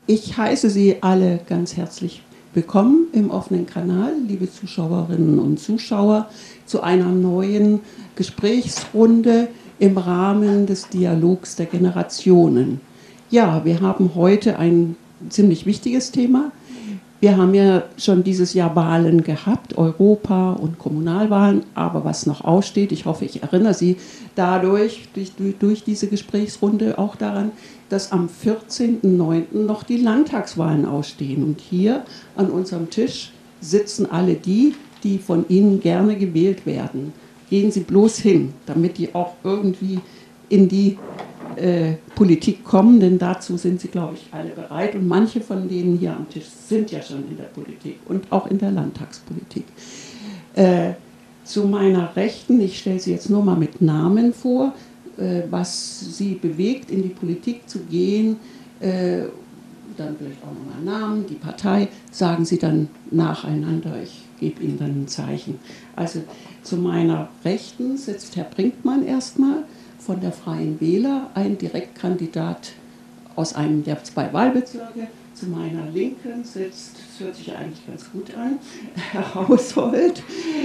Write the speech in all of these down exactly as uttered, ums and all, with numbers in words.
Ich heiße Sie alle ganz herzlich willkommen im offenen Kanal, liebe Zuschauerinnen und Zuschauer, zu einer neuen Gesprächsrunde im Rahmen des Dialogs der Generationen. Ja, wir haben heute ein ziemlich wichtiges Thema. Wir haben ja schon dieses Jahr Wahlen gehabt, Europa- und Kommunalwahlen, aber was noch aussteht, ich hoffe, ich erinnere Sie dadurch, durch, durch diese Gesprächsrunde auch daran, dass am vierzehnten neunten noch die Landtagswahlen ausstehen. Und hier an unserem Tisch sitzen alle die, die von Ihnen gerne gewählt werden. Gehen Sie bloß hin, damit die auch irgendwie in die äh, Politik kommen, denn dazu sind sie, glaube ich, alle bereit. Und manche von denen hier am Tisch sind ja schon in der Politik und auch in der Landtagspolitik. Äh, zu meiner Rechten, ich stelle sie jetzt nur mal mit Namen vor, äh, was sie bewegt, in die Politik zu gehen, äh, dann vielleicht auch nochmal Namen, die Partei, sagen sie dann nacheinander, ich gebe Ihnen dann ein Zeichen. Also zu meiner Rechten sitzt Herr Brinkmann erstmal von der Freien Wähler, ein Direktkandidat aus einem der zwei Wahlbezirke. Zu meiner Linken sitzt, das hört sich eigentlich ganz gut an, Herr Haushold.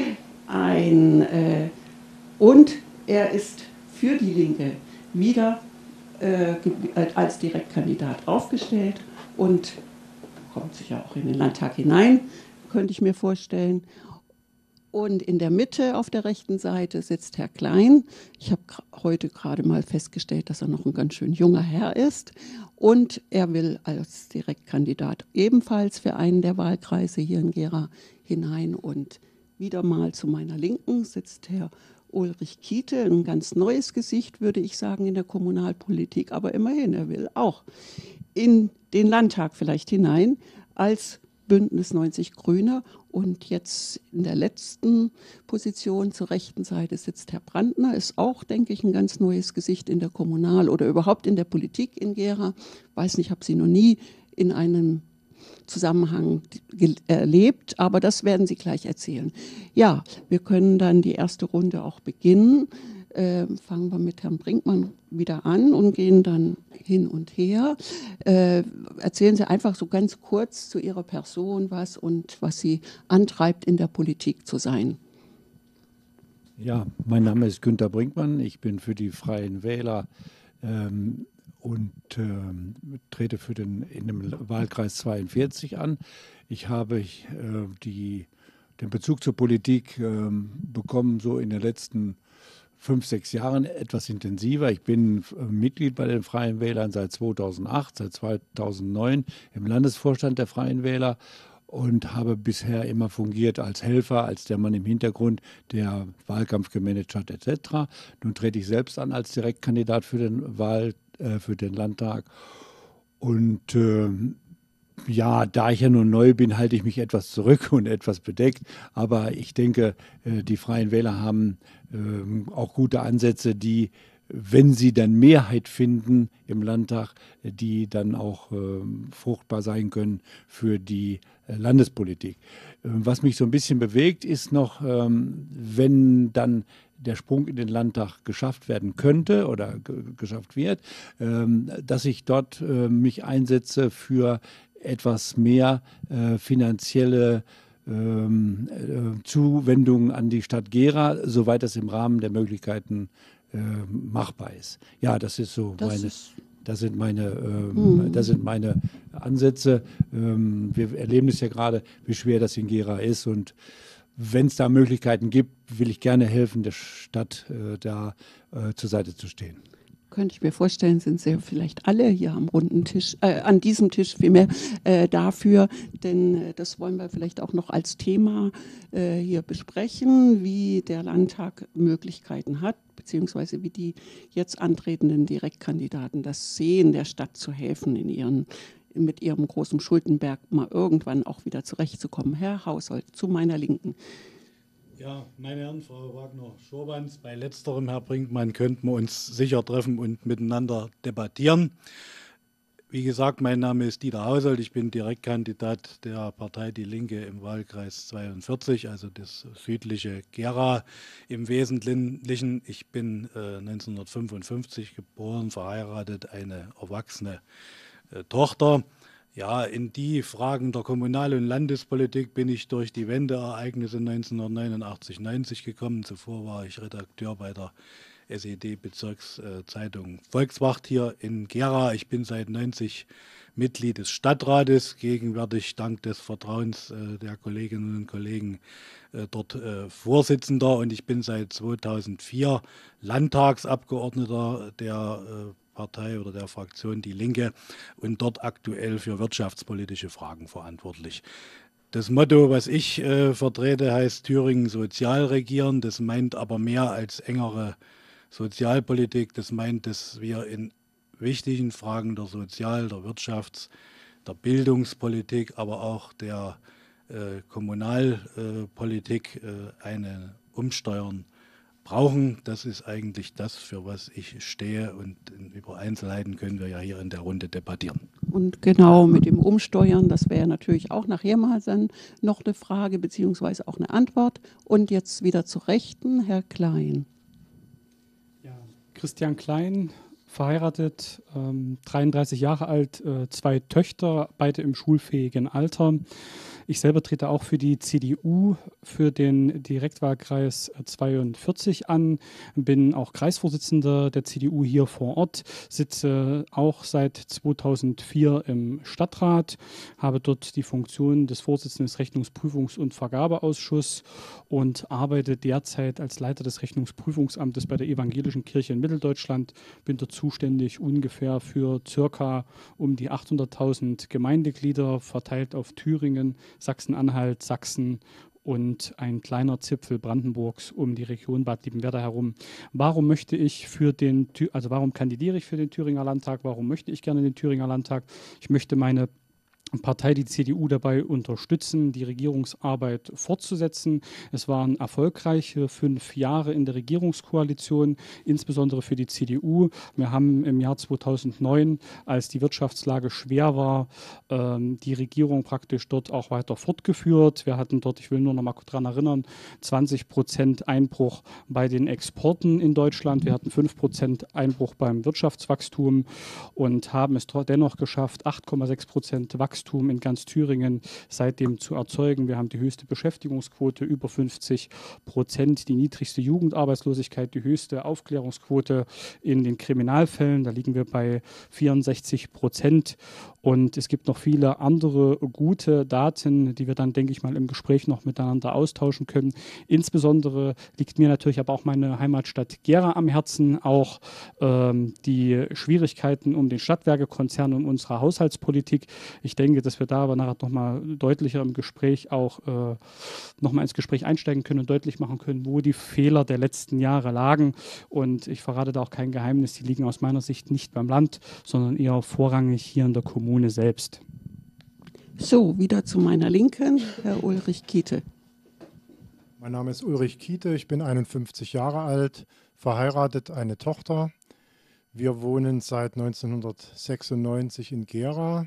Ein, äh, und er ist für die Linke wieder äh, als Direktkandidat aufgestellt und kommt sicher auch in den Landtag hinein, könnte ich mir vorstellen. Und in der Mitte auf der rechten Seite sitzt Herr Klein. Ich habe heute gerade mal festgestellt, dass er noch ein ganz schön junger Herr ist. Und er will als Direktkandidat ebenfalls für einen der Wahlkreise hier in Gera hinein. Und wieder mal zu meiner Linken sitzt Herr Ulrich Kiete, ein ganz neues Gesicht, würde ich sagen, in der Kommunalpolitik. Aber immerhin, er will auch in den Landtag vielleicht hinein als Bündnis neunzig Grüne. Und jetzt in der letzten Position zur rechten Seite sitzt Herr Brandner, ist auch, denke ich, ein ganz neues Gesicht in der Kommunal- oder überhaupt in der Politik in Gera. Weiß nicht, habe sie noch nie in einem Zusammenhang erlebt, aber das werden Sie gleich erzählen. Ja, wir können dann die erste Runde auch beginnen. Äh, fangen wir mit Herrn Brinkmann wieder an und gehen dann hin und her. Äh, erzählen Sie einfach so ganz kurz zu Ihrer Person was und was Sie antreibt, in der Politik zu sein. Ja, mein Name ist Günter Brinkmann. Ich bin für die Freien Wähler ähm, und ähm, trete für den, in dem Wahlkreis zweiundvierzig an. Ich habe äh, die, den Bezug zur Politik ähm, bekommen, so in den letzten fünf, sechs Jahren etwas intensiver. Ich bin äh, Mitglied bei den Freien Wählern seit zweitausendacht, seit zweitausendneun im Landesvorstand der Freien Wähler und habe bisher immer fungiert als Helfer, als der Mann im Hintergrund, der Wahlkampf gemanagt hat et cetera. Nun trete ich selbst an als Direktkandidat für den Wahl, äh, für den Landtag. Und äh, ja, da ich ja nun neu bin, halte ich mich etwas zurück und etwas bedeckt. Aber ich denke, äh, die Freien Wähler haben äh, auch gute Ansätze, die, wenn sie dann Mehrheit finden im Landtag, die dann auch äh, fruchtbar sein können für die äh, Landespolitik. Äh, was mich so ein bisschen bewegt, ist noch, ähm, wenn dann der Sprung in den Landtag geschafft werden könnte oder geschafft wird, ähm, dass ich dort äh, mich einsetze für etwas mehr äh, finanzielle ähm, äh, Zuwendungen an die Stadt Gera, soweit das im Rahmen der Möglichkeiten äh, machbar ist. Ja, das ist so Das meine, ist, das sind meine, ähm, hm. das sind meine Ansätze. Ähm, wir erleben es ja gerade, wie schwer das in Gera ist, und wenn es da Möglichkeiten gibt, will ich gerne helfen, der Stadt äh, da äh, zur Seite zu stehen. Könnte ich mir vorstellen, sind Sie vielleicht alle hier am runden Tisch, äh, an diesem Tisch vielmehr äh, dafür, denn äh, das wollen wir vielleicht auch noch als Thema äh, hier besprechen, wie der Landtag Möglichkeiten hat, beziehungsweise wie die jetzt antretenden Direktkandidaten das sehen, der Stadt zu helfen, in ihren, mit ihrem großen Schuldenberg mal irgendwann auch wieder zurechtzukommen. Herr Haushold, zu meiner Linken. Ja, meine Herren, Frau Wagner-Schorwanz, bei letzterem, Herr Brinkmann, könnten wir uns sicher treffen und miteinander debattieren. Wie gesagt, mein Name ist Dieter Haushold, ich bin Direktkandidat der Partei Die Linke im Wahlkreis zweiundvierzig, also das südliche Gera im Wesentlichen. Ich bin äh, neunzehnhundertfünfundfünfzig geboren, verheiratet, eine erwachsene äh, Tochter. Ja, in die Fragen der Kommunal- und Landespolitik bin ich durch die Wendeereignisse neunzehnhundertneunundachtzig neunzig gekommen. Zuvor war ich Redakteur bei der S E D-Bezirkszeitung Volkswacht hier in Gera. Ich bin seit neunzig Mitglied des Stadtrates, gegenwärtig dank des Vertrauens äh, der Kolleginnen und Kollegen äh, dort äh, Vorsitzender, und ich bin seit zweitausendvier Landtagsabgeordneter der äh, Partei oder der Fraktion Die Linke und dort aktuell für wirtschaftspolitische Fragen verantwortlich. Das Motto, was ich äh, vertrete, heißt Thüringen sozial regieren. Das meint aber mehr als engere Sozialpolitik. Das meint, dass wir in wichtigen Fragen der Sozial-, der Wirtschafts-, der Bildungspolitik, aber auch der äh, Kommunalpolitik äh, eine Umsteuern brauchen. Das ist eigentlich das, für was ich stehe, und über Einzelheiten können wir ja hier in der Runde debattieren. Und genau mit dem Umsteuern, das wäre natürlich auch nachher mal dann noch eine Frage beziehungsweise auch eine Antwort. Und jetzt wieder zur Rechten, Herr Klein. Ja, Christian Klein, verheiratet, ähm, dreiunddreißig Jahre alt, äh, zwei Töchter, beide im schulfähigen Alter. Ich selber trete auch für die C D U für den Direktwahlkreis zweiundvierzig an, bin auch Kreisvorsitzender der C D U hier vor Ort, sitze auch seit zweitausendvier im Stadtrat, habe dort die Funktion des Vorsitzenden des Rechnungsprüfungs- und Vergabeausschusses und arbeite derzeit als Leiter des Rechnungsprüfungsamtes bei der Evangelischen Kirche in Mitteldeutschland, bin dort zuständig ungefähr für circa um die achthunderttausend Gemeindeglieder, verteilt auf Thüringen, Sachsen-Anhalt, Sachsen und ein kleiner Zipfel Brandenburgs um die Region Bad Liebenwerda herum. Warum möchte ich für den, also warum kandidiere ich für den Thüringer Landtag? Warum möchte ich gerne den Thüringer Landtag? Ich möchte meine Partei, die C D U, dabei unterstützen, die Regierungsarbeit fortzusetzen. Es waren erfolgreiche fünf Jahre in der Regierungskoalition, insbesondere für die C D U. Wir haben im Jahr zweitausendneun, als die Wirtschaftslage schwer war, die Regierung praktisch dort auch weiter fortgeführt. Wir hatten dort, ich will nur noch mal daran erinnern, zwanzig Prozent Einbruch bei den Exporten in Deutschland. Wir hatten fünf Prozent Einbruch beim Wirtschaftswachstum und haben es dennoch geschafft, acht Komma sechs Prozent Wachstum in ganz Thüringen seitdem zu erzeugen. Wir haben die höchste Beschäftigungsquote, über fünfzig Prozent, die niedrigste Jugendarbeitslosigkeit, die höchste Aufklärungsquote in den Kriminalfällen. Da liegen wir bei vierundsechzig Prozent. Und es gibt noch viele andere gute Daten, die wir dann, denke ich mal, im Gespräch noch miteinander austauschen können. Insbesondere liegt mir natürlich aber auch meine Heimatstadt Gera am Herzen, auch ähm, die Schwierigkeiten um den Stadtwerkekonzern und unsere Haushaltspolitik. Ich denke, dass wir da aber nachher nochmal deutlicher im Gespräch auch äh, nochmal ins Gespräch einsteigen können und deutlich machen können, wo die Fehler der letzten Jahre lagen. Und ich verrate da auch kein Geheimnis, die liegen aus meiner Sicht nicht beim Land, sondern eher vorrangig hier in der Kommune selbst. So, wieder zu meiner Linken, Herr Ulrich Kiete. Mein Name ist Ulrich Kiete, ich bin einundfünfzig Jahre alt, verheiratet, eine Tochter. Wir wohnen seit neunzehnhundertsechsundneunzig in Gera.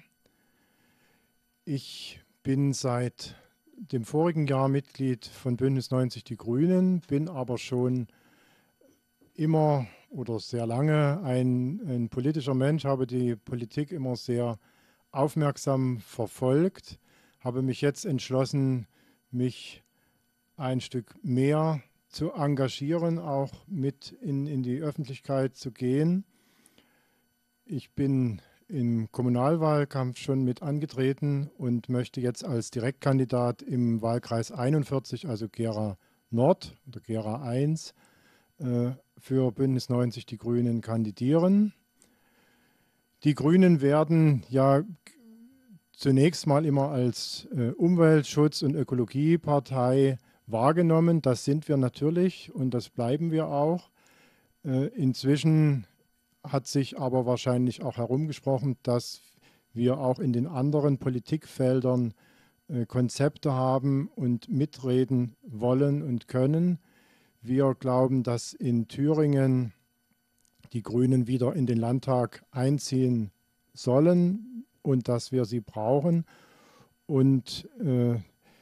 Ich bin seit dem vorigen Jahr Mitglied von Bündnis neunzig Die Grünen, bin aber schon immer oder sehr lange ein, ein politischer Mensch, habe die Politik immer sehr aufmerksam verfolgt, habe mich jetzt entschlossen, mich ein Stück mehr zu engagieren, auch mit in, in die Öffentlichkeit zu gehen. Ich bin im Kommunalwahlkampf schon mit angetreten und möchte jetzt als Direktkandidat im Wahlkreis einundvierzig, also Gera Nord oder Gera eins, äh, für Bündnis neunzig Die Grünen kandidieren. Die Grünen werden ja zunächst mal immer als äh, Umweltschutz- und Ökologiepartei wahrgenommen. Das sind wir natürlich und das bleiben wir auch. Äh, inzwischen hat sich aber wahrscheinlich auch herumgesprochen, dass wir auch in den anderen Politikfeldern äh, Konzepte haben und mitreden wollen und können. Wir glauben, dass in Thüringen die Grünen wieder in den Landtag einziehen sollen und dass wir sie brauchen und äh,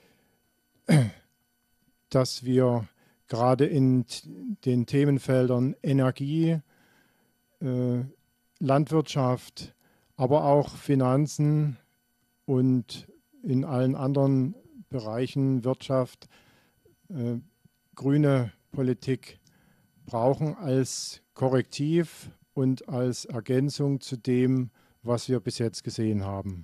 dass wir gerade in den Themenfeldern Energie, äh, Landwirtschaft, aber auch Finanzen, und in allen anderen Bereichen Wirtschaft äh, grüne Politik brauchen als Korrektiv und als Ergänzung zu dem, was wir bis jetzt gesehen haben.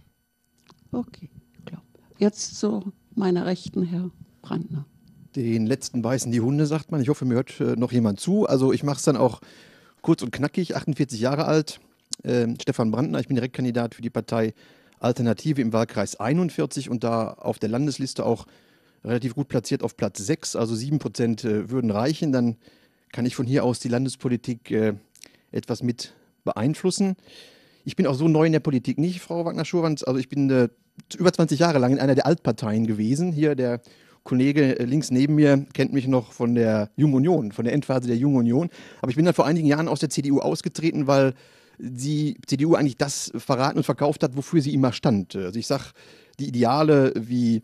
Okay, klar. Jetzt zu meiner Rechten, Herr Brandner. Den letzten beißen die Hunde, sagt man. Ich hoffe, mir hört äh, noch jemand zu. Also ich mache es dann auch kurz und knackig, achtundvierzig Jahre alt, äh, Stefan Brandner. Ich bin Direktkandidat für die Partei Alternative im Wahlkreis einundvierzig und da auf der Landesliste auch relativ gut platziert auf Platz sechs, also sieben Prozent äh, würden reichen. Dann kann ich von hier aus die Landespolitik äh, etwas mit beeinflussen. Ich bin auch so neu in der Politik nicht, Frau Wagner-Schurwanz. Also ich bin äh, über zwanzig Jahre lang in einer der Altparteien gewesen. Hier der Kollege äh, links neben mir kennt mich noch von der Jungen Union, von der Endphase der Jungen Union. Aber ich bin dann vor einigen Jahren aus der C D U ausgetreten, weil die C D U eigentlich das verraten und verkauft hat, wofür sie immer stand. Also ich sage, die Ideale wie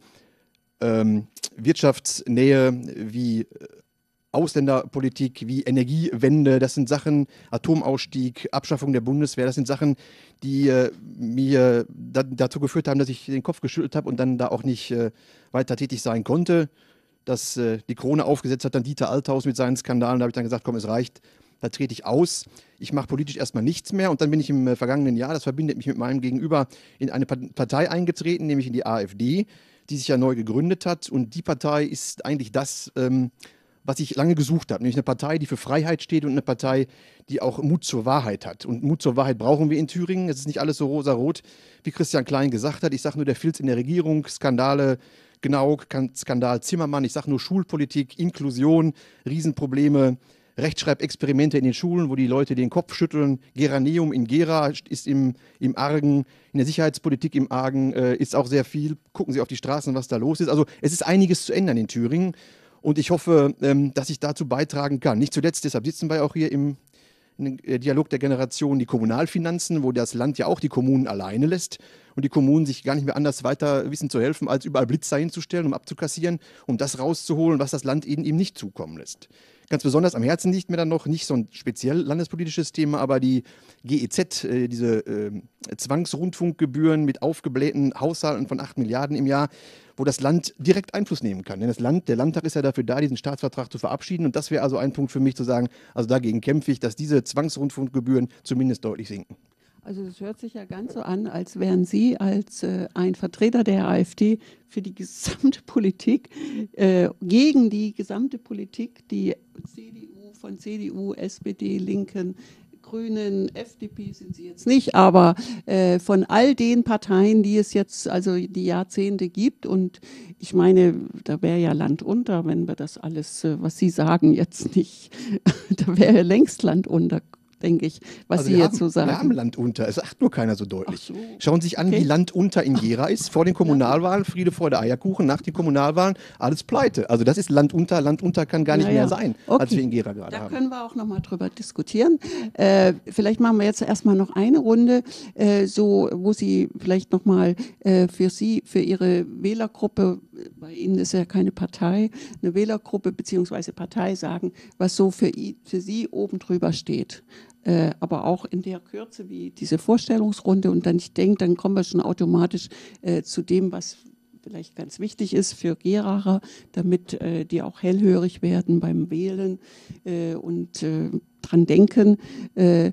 ähm, Wirtschaftsnähe, wie äh, Ausländerpolitik, wie Energiewende, das sind Sachen, Atomausstieg, Abschaffung der Bundeswehr, das sind Sachen, die äh, mir da, dazu geführt haben, dass ich den Kopf geschüttelt habe und dann da auch nicht äh, weiter tätig sein konnte. Dass äh, die Krone aufgesetzt hat dann Dieter Althaus mit seinen Skandalen, da habe ich dann gesagt, komm, es reicht, da trete ich aus. Ich mache politisch erstmal nichts mehr und dann bin ich im äh, vergangenen Jahr, das verbindet mich mit meinem Gegenüber, in eine Partei eingetreten, nämlich in die AfD, die sich ja neu gegründet hat und die Partei ist eigentlich das, ähm, was ich lange gesucht habe, nämlich eine Partei, die für Freiheit steht und eine Partei, die auch Mut zur Wahrheit hat. Und Mut zur Wahrheit brauchen wir in Thüringen. Es ist nicht alles so rosarot, wie Christian Klein gesagt hat. Ich sage nur der Filz in der Regierung, Skandale, genau, Skandal Zimmermann. Ich sage nur Schulpolitik, Inklusion, Riesenprobleme, Rechtschreibexperimente in den Schulen, wo die Leute den Kopf schütteln. Geraneum in Gera ist im, im Argen, in der Sicherheitspolitik im Argen äh, ist auch sehr viel. Gucken Sie auf die Straßen, was da los ist. Also es ist einiges zu ändern in Thüringen. Und ich hoffe, ähm, dass ich dazu beitragen kann. Nicht zuletzt, deshalb sitzen wir auch hier im, im Dialog der Generation, die Kommunalfinanzen, wo das Land ja auch die Kommunen alleine lässt und die Kommunen sich gar nicht mehr anders weiter wissen zu helfen, als überall Blitzer hinzustellen, um abzukassieren, um das rauszuholen, was das Land ihnen eben nicht zukommen lässt. Ganz besonders am Herzen liegt mir dann noch nicht so ein speziell landespolitisches Thema, aber die G E Z, äh, diese äh, Zwangsrundfunkgebühren mit aufgeblähten Haushalten von acht Milliarden im Jahr, wo das Land direkt Einfluss nehmen kann. Denn das Land, der Landtag ist ja dafür da, diesen Staatsvertrag zu verabschieden. Und das wäre also ein Punkt für mich zu sagen, also dagegen kämpfe ich, dass diese Zwangsrundfunkgebühren zumindest deutlich sinken. Also das hört sich ja ganz so an, als wären Sie als äh, ein Vertreter der AfD für die gesamte Politik, äh, gegen die gesamte Politik, die C D U, von C D U, S P D, Linken, Grünen, F D P sind Sie jetzt nicht, aber äh, von all den Parteien, die es jetzt also die Jahrzehnte gibt. Und ich meine, da wäre ja Land unter, wenn wir das alles, äh, was Sie sagen, jetzt nicht, da wäre ja längst Land unter, denke ich, was also Sie wir jetzt haben, so sagen. Wir haben Land unter, es sagt nur keiner so deutlich. So. Schauen Sie sich an, Okay. wie Land unter in Gera ist, vor den Kommunalwahlen, Friede, Freude, Eierkuchen, nach den Kommunalwahlen, alles pleite. Also das ist Land unter, Land unter kann gar nicht Naja. mehr sein, Okay. als wir in Gera gerade Da haben. können wir auch noch mal drüber diskutieren. Äh, vielleicht machen wir jetzt erstmal noch eine Runde, äh, so, wo Sie vielleicht noch mal äh, für Sie, für Ihre Wählergruppe, bei Ihnen ist ja keine Partei, eine Wählergruppe beziehungsweise Partei sagen, was so für, I- für Sie oben drüber steht. Äh, aber auch in der Kürze wie diese Vorstellungsrunde. Und dann, ich denke, dann kommen wir schon automatisch äh, zu dem, was vielleicht ganz wichtig ist für Geraer, damit äh, die auch hellhörig werden beim Wählen äh, und äh, dran denken. Äh,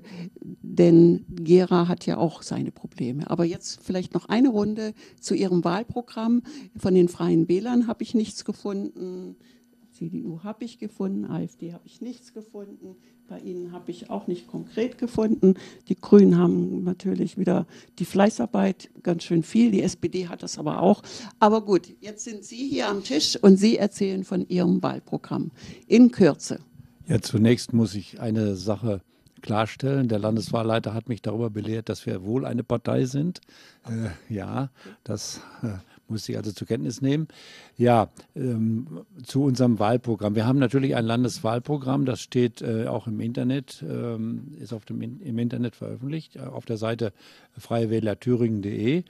denn Gera hat ja auch seine Probleme. Aber jetzt vielleicht noch eine Runde zu Ihrem Wahlprogramm. Von den Freien Wählern habe ich nichts gefunden. C D U habe ich gefunden, AfD habe ich nichts gefunden. Bei Ihnen habe ich auch nicht konkret gefunden. Die Grünen haben natürlich wieder die Fleißarbeit, ganz schön viel. Die S P D hat das aber auch. Aber gut, jetzt sind Sie hier am Tisch und Sie erzählen von Ihrem Wahlprogramm in Kürze. Ja, zunächst muss ich eine Sache klarstellen. Der Landeswahlleiter hat mich darüber belehrt, dass wir wohl eine Partei sind. Äh, ja, das äh, muss ich also zur Kenntnis nehmen. Ja, ähm, zu unserem Wahlprogramm. Wir haben natürlich ein Landeswahlprogramm, das steht äh, auch im Internet, ähm, ist auf dem, im Internet veröffentlicht, äh, auf der Seite freiewählerthüringen punkt de.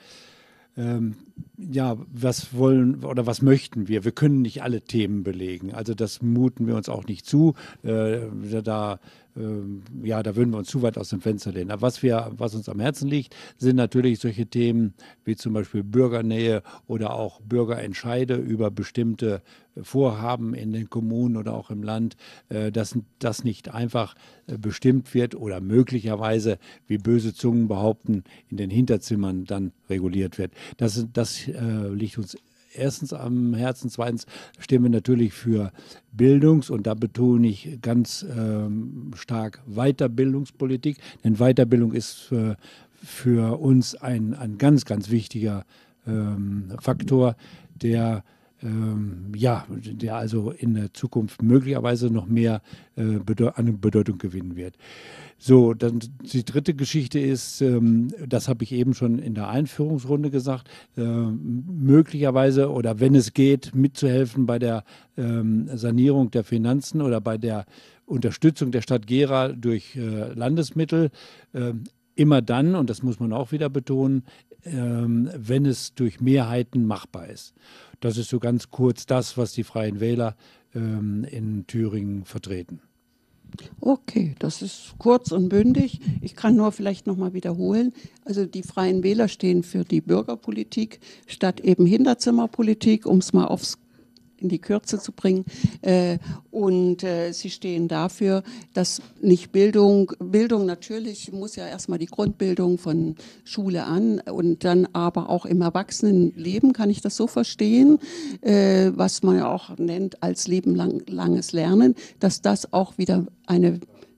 Ähm, ja, was wollen oder was möchten wir? Wir können nicht alle Themen belegen. Also das muten wir uns auch nicht zu. Äh, da ähm, ja, da würden wir uns zu weit aus dem Fenster lehnen. Aber was, wir, was uns am Herzen liegt, sind natürlich solche Themen wie zum Beispiel Bürgernähe oder auch Bürgerentscheide über bestimmte Vorhaben in den Kommunen oder auch im Land, äh, dass das nicht einfach äh, bestimmt wird oder möglicherweise, wie böse Zungen behaupten, in den Hinterzimmern dann reguliert wird. Das, das äh, liegt uns erstens am Herzen, zweitens stehen wir natürlich für Bildungs- und da betone ich ganz ähm, stark Weiterbildungspolitik, denn Weiterbildung ist für, für uns ein, ein ganz, ganz wichtiger ähm, Faktor, der ähm, ja, der also in der Zukunft möglicherweise noch mehr äh, Bedeu- an Bedeutung gewinnen wird. So, dann die dritte Geschichte ist, ähm, das habe ich eben schon in der Einführungsrunde gesagt, äh, möglicherweise oder wenn es geht, mitzuhelfen bei der ähm, Sanierung der Finanzen oder bei der Unterstützung der Stadt Gera durch äh, Landesmittel. Äh, immer dann, und das muss man auch wieder betonen, ähm, wenn es durch Mehrheiten machbar ist. Das ist so ganz kurz das, was die Freien Wähler ähm, in Thüringen vertreten. Okay, das ist kurz und bündig. Ich kann nur vielleicht noch mal wiederholen. Also die Freien Wähler stehen für die Bürgerpolitik statt eben Hinterzimmerpolitik, um es mal aufs in die Kürze zu bringen. Äh, und äh, sie stehen dafür, dass nicht Bildung, Bildung natürlich muss ja erstmal die Grundbildung von Schule an und dann aber auch im Erwachsenenleben, kann ich das so verstehen, äh, was man ja auch nennt als lebenlanges Lernen, dass das auch wieder eine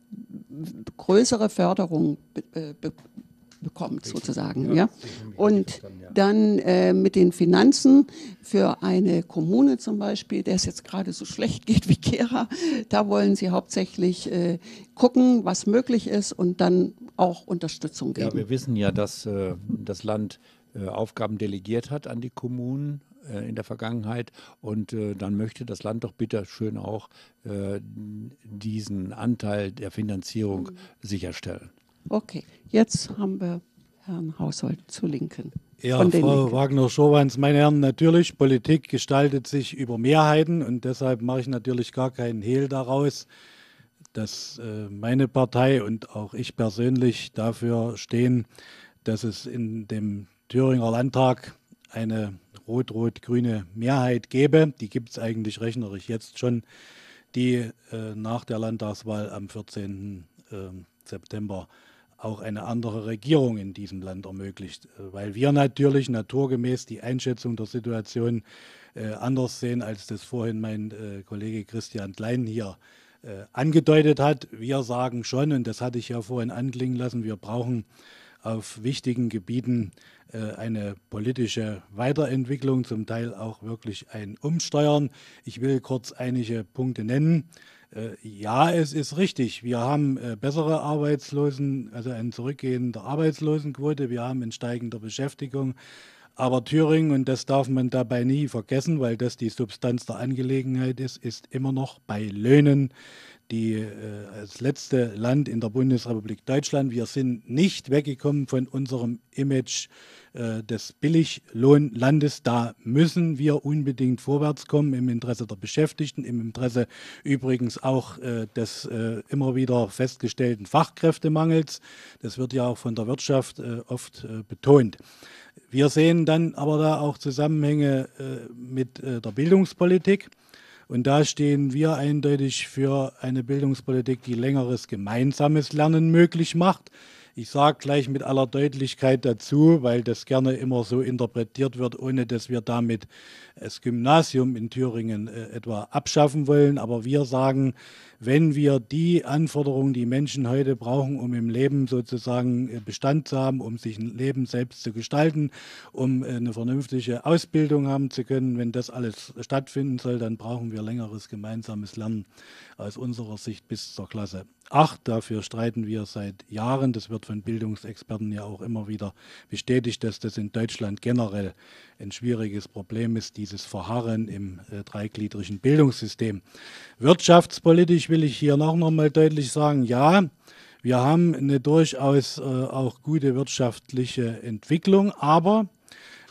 größere Förderung be, be, bekommt sozusagen, ja. Und dann äh, mit den Finanzen für eine Kommune zum Beispiel, der es jetzt gerade so schlecht geht wie Gera, da wollen sie hauptsächlich äh, gucken, was möglich ist und dann auch Unterstützung geben. Ja, wir wissen ja, dass äh, das Land äh, Aufgaben delegiert hat an die Kommunen äh, in der Vergangenheit und äh, dann möchte das Land doch bitte schön auch äh, diesen Anteil der Finanzierung mhm. sicherstellen. Okay, jetzt haben wir Herrn Haushold zur Linken. Ja, Frau Wagner-Schorwanz, meine Herren, natürlich, Politik gestaltet sich über Mehrheiten und deshalb mache ich natürlich gar keinen Hehl daraus, dass äh, meine Partei und auch ich persönlich dafür stehen, dass es in dem Thüringer Landtag eine rot-rot-grüne Mehrheit gäbe. Die gibt es eigentlich rechnerisch jetzt schon, die äh, nach der Landtagswahl am vierzehnten September auch eine andere Regierung in diesem Land ermöglicht, weil wir natürlich naturgemäß die Einschätzung der Situation äh, anders sehen, als das vorhin mein äh, Kollege Christian Klein hier äh, angedeutet hat. Wir sagen schon, und das hatte ich ja vorhin anklingen lassen, wir brauchen auf wichtigen Gebieten äh, eine politische Weiterentwicklung, zum Teil auch wirklich ein Umsteuern. Ich will kurz einige Punkte nennen. Ja, es ist richtig. Wir haben äh, bessere Arbeitslosen, also eine zurückgehende Arbeitslosenquote. Wir haben eine steigende Beschäftigung. Aber Thüringen, und das darf man dabei nie vergessen, weil das die Substanz der Angelegenheit ist, ist immer noch bei Löhnen die äh, als letzte Land in der Bundesrepublik Deutschland. Wir sind nicht weggekommen von unserem Image äh, des Billiglohnlandes. Da müssen wir unbedingt vorwärts kommen im Interesse der Beschäftigten, im Interesse übrigens auch äh, des äh, immer wieder festgestellten Fachkräftemangels. Das wird ja auch von der Wirtschaft äh, oft äh, betont. Wir sehen dann aber da auch Zusammenhänge äh, mit äh, der Bildungspolitik. Und da stehen wir eindeutig für eine Bildungspolitik, die längeres gemeinsames Lernen möglich macht. Ich sage gleich mit aller Deutlichkeit dazu, weil das gerne immer so interpretiert wird, ohne dass wir damit das Gymnasium in Thüringen äh, etwa abschaffen wollen. Aber wir sagen, wenn wir die Anforderungen, die Menschen heute brauchen, um im Leben sozusagen Bestand zu haben, um sich ein Leben selbst zu gestalten, um eine vernünftige Ausbildung haben zu können, wenn das alles stattfinden soll, dann brauchen wir längeres gemeinsames Lernen aus unserer Sicht bis zur Klasse acht. Dafür streiten wir seit Jahren. Das wird von Bildungsexperten ja auch immer wieder bestätigt, dass das in Deutschland generell ein schwieriges Problem ist, dieses Verharren im äh, dreigliedrigen Bildungssystem. Wirtschaftspolitisch will ich hier noch mal deutlich sagen, ja, wir haben eine durchaus äh, auch gute wirtschaftliche Entwicklung, aber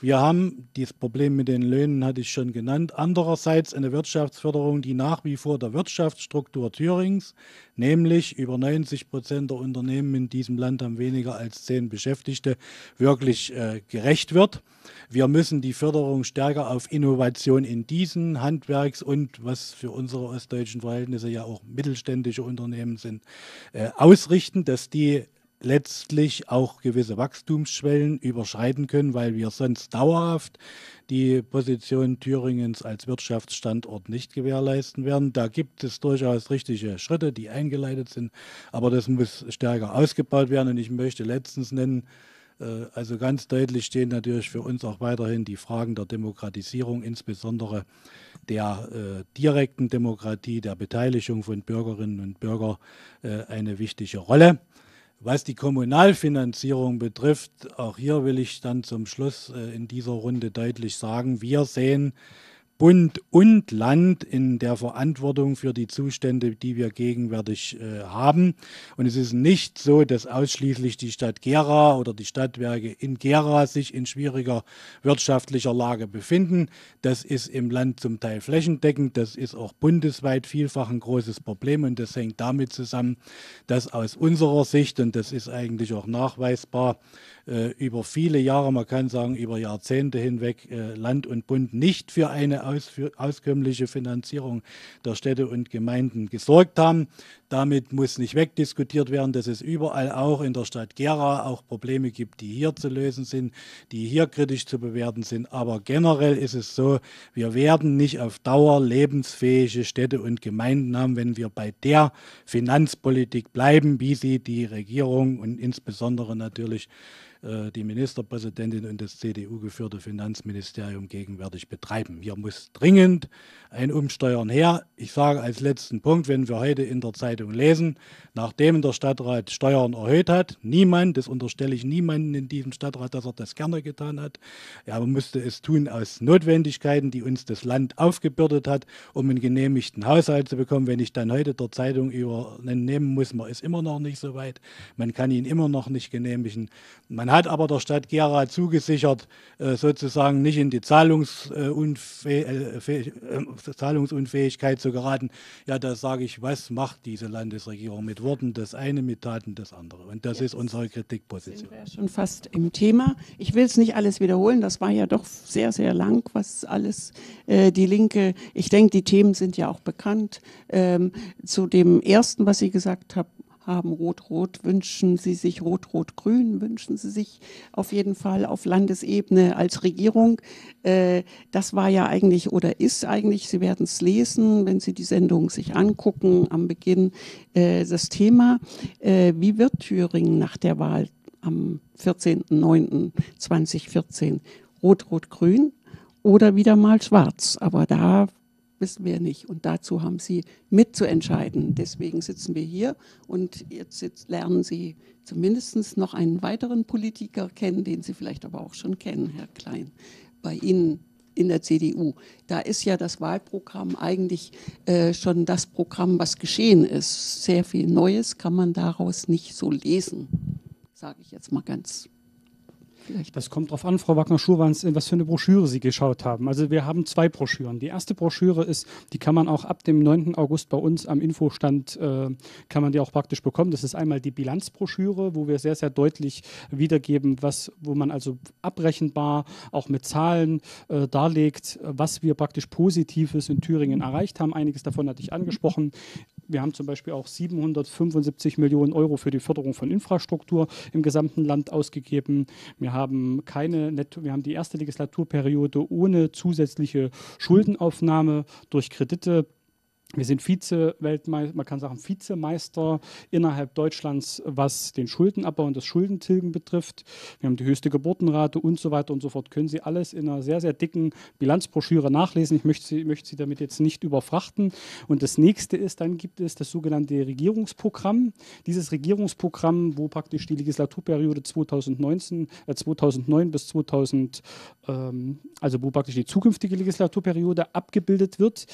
Wir haben dieses Problem mit den Löhnen, hatte ich schon genannt. Andererseits eine Wirtschaftsförderung, die nach wie vor der Wirtschaftsstruktur Thürings, nämlich über neunzig Prozent der Unternehmen in diesem Land haben weniger als zehn Beschäftigte, wirklich äh, gerecht wird. Wir müssen die Förderung stärker auf Innovation in diesen Handwerks- und, was für unsere ostdeutschen Verhältnisse ja auch mittelständische Unternehmen sind, äh, ausrichten, dass die letztlich auch gewisse Wachstumsschwellen überschreiten können, weil wir sonst dauerhaft die Position Thüringens als Wirtschaftsstandort nicht gewährleisten werden. Da gibt es durchaus richtige Schritte, die eingeleitet sind, aber das muss stärker ausgebaut werden. Und ich möchte letztens nennen, äh, also ganz deutlich stehen natürlich für uns auch weiterhin die Fragen der Demokratisierung, insbesondere der äh, direkten Demokratie, der Beteiligung von Bürgerinnen und Bürgern äh, eine wichtige Rolle. Was die Kommunalfinanzierung betrifft, auch hier will ich dann zum Schluss äh, in dieser Runde deutlich sagen, wir sehen Bund und Land in der Verantwortung für die Zustände, die wir gegenwärtig äh, haben. Und es ist nicht so, dass ausschließlich die Stadt Gera oder die Stadtwerke in Gera sich in schwieriger wirtschaftlicher Lage befinden. Das ist im Land zum Teil flächendeckend. Das ist auch bundesweit vielfach ein großes Problem. Und das hängt damit zusammen, dass aus unserer Sicht, und das ist eigentlich auch nachweisbar, äh, über viele Jahre, man kann sagen über Jahrzehnte hinweg, äh, Land und Bund nicht für eine auskömmliche Finanzierung der Städte und Gemeinden gesorgt haben. Damit muss nicht wegdiskutiert werden, dass es überall auch in der Stadt Gera auch Probleme gibt, die hier zu lösen sind, die hier kritisch zu bewerten sind. Aber generell ist es so, wir werden nicht auf Dauer lebensfähige Städte und Gemeinden haben, wenn wir bei der Finanzpolitik bleiben, wie sie die Regierung und insbesondere natürlich die Ministerpräsidentin und das C D U-geführte Finanzministerium gegenwärtig betreiben. Hier muss dringend ein Umsteuern her. Ich sage als letzten Punkt, wenn wir heute in der Zeitung lesen, nachdem der Stadtrat Steuern erhöht hat, niemand, das unterstelle ich niemanden in diesem Stadtrat, dass er das gerne getan hat, ja, man musste es tun aus Notwendigkeiten, die uns das Land aufgebürdet hat, um einen genehmigten Haushalt zu bekommen. Wenn ich dann heute der Zeitung übernehmen muss, man ist immer noch nicht so weit, man kann ihn immer noch nicht genehmigen. Man hat aber der Stadt Gera zugesichert, äh, sozusagen nicht in die Zahlungsunfäh äh, Zahlungsunfähigkeit zu geraten. Ja, da sage ich, was macht diese Landesregierung mit Worten das eine, mit Taten das andere? Und das Jetzt ist unsere Kritikposition. Sind wir schon fast im Thema. Ich will es nicht alles wiederholen, das war ja doch sehr, sehr lang, was alles äh, die Linke, ich denke, die Themen sind ja auch bekannt. Ähm, zu dem ersten, was Sie gesagt haben, haben Rot-Rot, wünschen Sie sich Rot-Rot-Grün, wünschen Sie sich auf jeden Fall auf Landesebene als Regierung. Äh, das war ja eigentlich oder ist eigentlich, Sie werden es lesen, wenn Sie die Sendung sich angucken, am Beginn äh, das Thema, äh, wie wird Thüringen nach der Wahl am vierzehnten neunten zweitausendvierzehn? Rot-Rot-Grün oder wieder mal schwarz? Aber da wissen wir nicht. Und dazu haben Sie mitzuentscheiden. Deswegen sitzen wir hier und jetzt, jetzt lernen Sie zumindest noch einen weiteren Politiker kennen, den Sie vielleicht aber auch schon kennen, Herr Klein, bei Ihnen in der C D U. Da ist ja das Wahlprogramm eigentlich äh, schon das Programm, was geschehen ist. Sehr viel Neues kann man daraus nicht so lesen, sage ich jetzt mal ganz. Vielleicht. Das kommt darauf an, Frau Wagner-Schurwans, in was für eine Broschüre Sie geschaut haben. Also wir haben zwei Broschüren. Die erste Broschüre ist, die kann man auch ab dem neunten August bei uns am Infostand, äh, kann man die auch praktisch bekommen. Das ist einmal die Bilanzbroschüre, wo wir sehr, sehr deutlich wiedergeben, was, wo man also abrechenbar auch mit Zahlen äh, darlegt, was wir praktisch Positives in Thüringen erreicht haben. Einiges davon hatte ich angesprochen. Wir haben zum Beispiel auch siebenhundertfünfundsiebzig Millionen Euro für die Förderung von Infrastruktur im gesamten Land ausgegeben. Wir haben keine Netto, wir haben die erste Legislaturperiode ohne zusätzliche Schuldenaufnahme durch Kredite. Wir sind Vize-Weltmeister, man kann sagen Vizemeister innerhalb Deutschlands, was den Schuldenabbau und das Schuldentilgen betrifft. Wir haben die höchste Geburtenrate und so weiter und so fort. Können Sie alles in einer sehr, sehr dicken Bilanzbroschüre nachlesen. Ich möchte Sie, möchte Sie damit jetzt nicht überfrachten. Und das nächste ist, dann gibt es das sogenannte Regierungsprogramm. Dieses Regierungsprogramm, wo praktisch die Legislaturperiode zweitausendneunzehn, äh, zweitausendneun bis zweitausend, ähm, also wo praktisch die zukünftige Legislaturperiode abgebildet wird.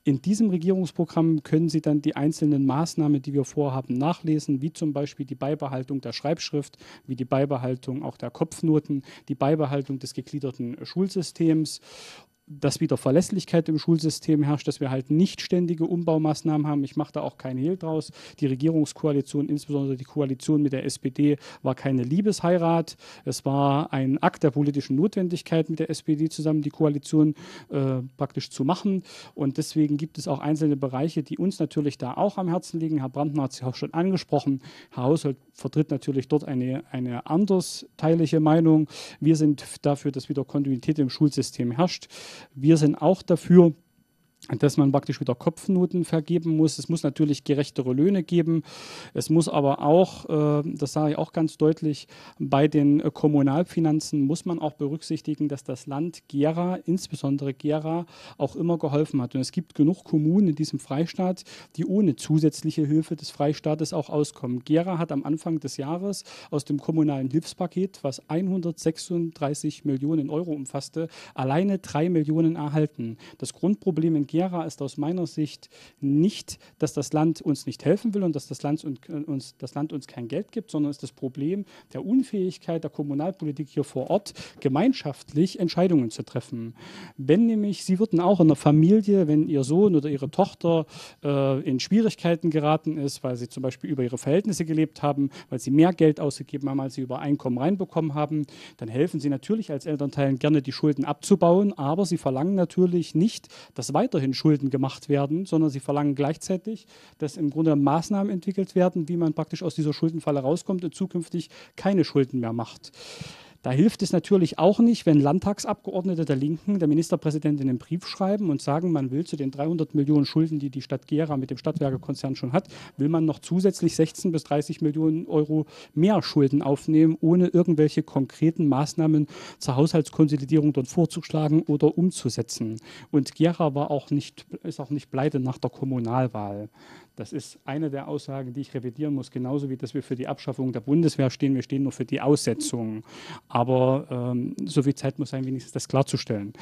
In diesem Regierungsprogramm können Sie dann die einzelnen Maßnahmen, die wir vorhaben, nachlesen, wie zum Beispiel die Beibehaltung der Schreibschrift, wie die Beibehaltung auch der Kopfnoten, die Beibehaltung des gegliederten Schulsystems, dass wieder Verlässlichkeit im Schulsystem herrscht, dass wir halt nicht ständige Umbaumaßnahmen haben. Ich mache da auch keinen Hehl draus. Die Regierungskoalition, insbesondere die Koalition mit der S P D, war keine Liebesheirat. Es war ein Akt der politischen Notwendigkeit, mit der S P D zusammen die Koalition äh, praktisch zu machen. Und deswegen gibt es auch einzelne Bereiche, die uns natürlich da auch am Herzen liegen. Herr Brandner hat es ja auch schon angesprochen. Herr Haushold vertritt natürlich dort eine, eine andersteilige Meinung. Wir sind dafür, dass wieder Kontinuität im Schulsystem herrscht. Wir sind auch dafür, dass man praktisch wieder Kopfnoten vergeben muss. Es muss natürlich gerechtere Löhne geben. Es muss aber auch, äh, das sage ich auch ganz deutlich, bei den äh, Kommunalfinanzen muss man auch berücksichtigen, dass das Land Gera, insbesondere Gera, auch immer geholfen hat. Und es gibt genug Kommunen in diesem Freistaat, die ohne zusätzliche Hilfe des Freistaates auch auskommen. Gera hat am Anfang des Jahres aus dem kommunalen Hilfspaket, was hundertsechsunddreißig Millionen Euro umfasste, alleine drei Millionen erhalten. Das Grundproblem in Gera ist aus meiner Sicht nicht, dass das Land uns nicht helfen will und dass das Land uns, das Land uns kein Geld gibt, sondern es ist das Problem der Unfähigkeit der Kommunalpolitik hier vor Ort, gemeinschaftlich Entscheidungen zu treffen. Wenn nämlich, Sie würden auch in einer Familie, wenn Ihr Sohn oder Ihre Tochter äh, in Schwierigkeiten geraten ist, weil sie zum Beispiel über ihre Verhältnisse gelebt haben, weil sie mehr Geld ausgegeben haben, als sie über Einkommen reinbekommen haben, dann helfen Sie natürlich als Elternteil gerne, die Schulden abzubauen, aber Sie verlangen natürlich nicht, dass weiterhin Schulden gemacht werden, sondern sie verlangen gleichzeitig, dass im Grunde Maßnahmen entwickelt werden, wie man praktisch aus dieser Schuldenfalle rauskommt und zukünftig keine Schulden mehr macht. Da hilft es natürlich auch nicht, wenn Landtagsabgeordnete der Linken der Ministerpräsidentin einen Brief schreiben und sagen, man will zu den dreihundert Millionen Schulden, die die Stadt Gera mit dem Stadtwerkekonzern schon hat, will man noch zusätzlich sechzehn bis dreißig Millionen Euro mehr Schulden aufnehmen, ohne irgendwelche konkreten Maßnahmen zur Haushaltskonsolidierung dort vorzuschlagen oder umzusetzen. Und Gera war auch nicht, ist auch nicht pleite nach der Kommunalwahl. Das ist eine der Aussagen, die ich revidieren muss, genauso wie, dass wir für die Abschaffung der Bundeswehr stehen. Wir stehen nur für die Aussetzung. Aber ähm, so viel Zeit muss sein, wenigstens das klarzustellen.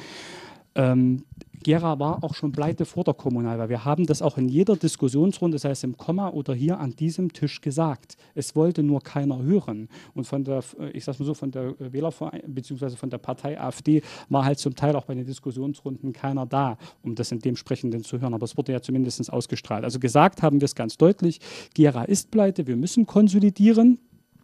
Ähm, Gera war auch schon pleite vor der Kommunalwahl. Wir haben das auch in jeder Diskussionsrunde, sei es im Komma oder hier an diesem Tisch gesagt. Es wollte nur keiner hören. Und von der, ich sag mal so, von der Wählerverein bzw. von der Partei AfD war halt zum Teil auch bei den Diskussionsrunden keiner da, um das in dem Sprechenden zu hören. Aber es wurde ja zumindest ausgestrahlt. Also gesagt haben wir es ganz deutlich, Gera ist pleite, wir müssen konsolidieren.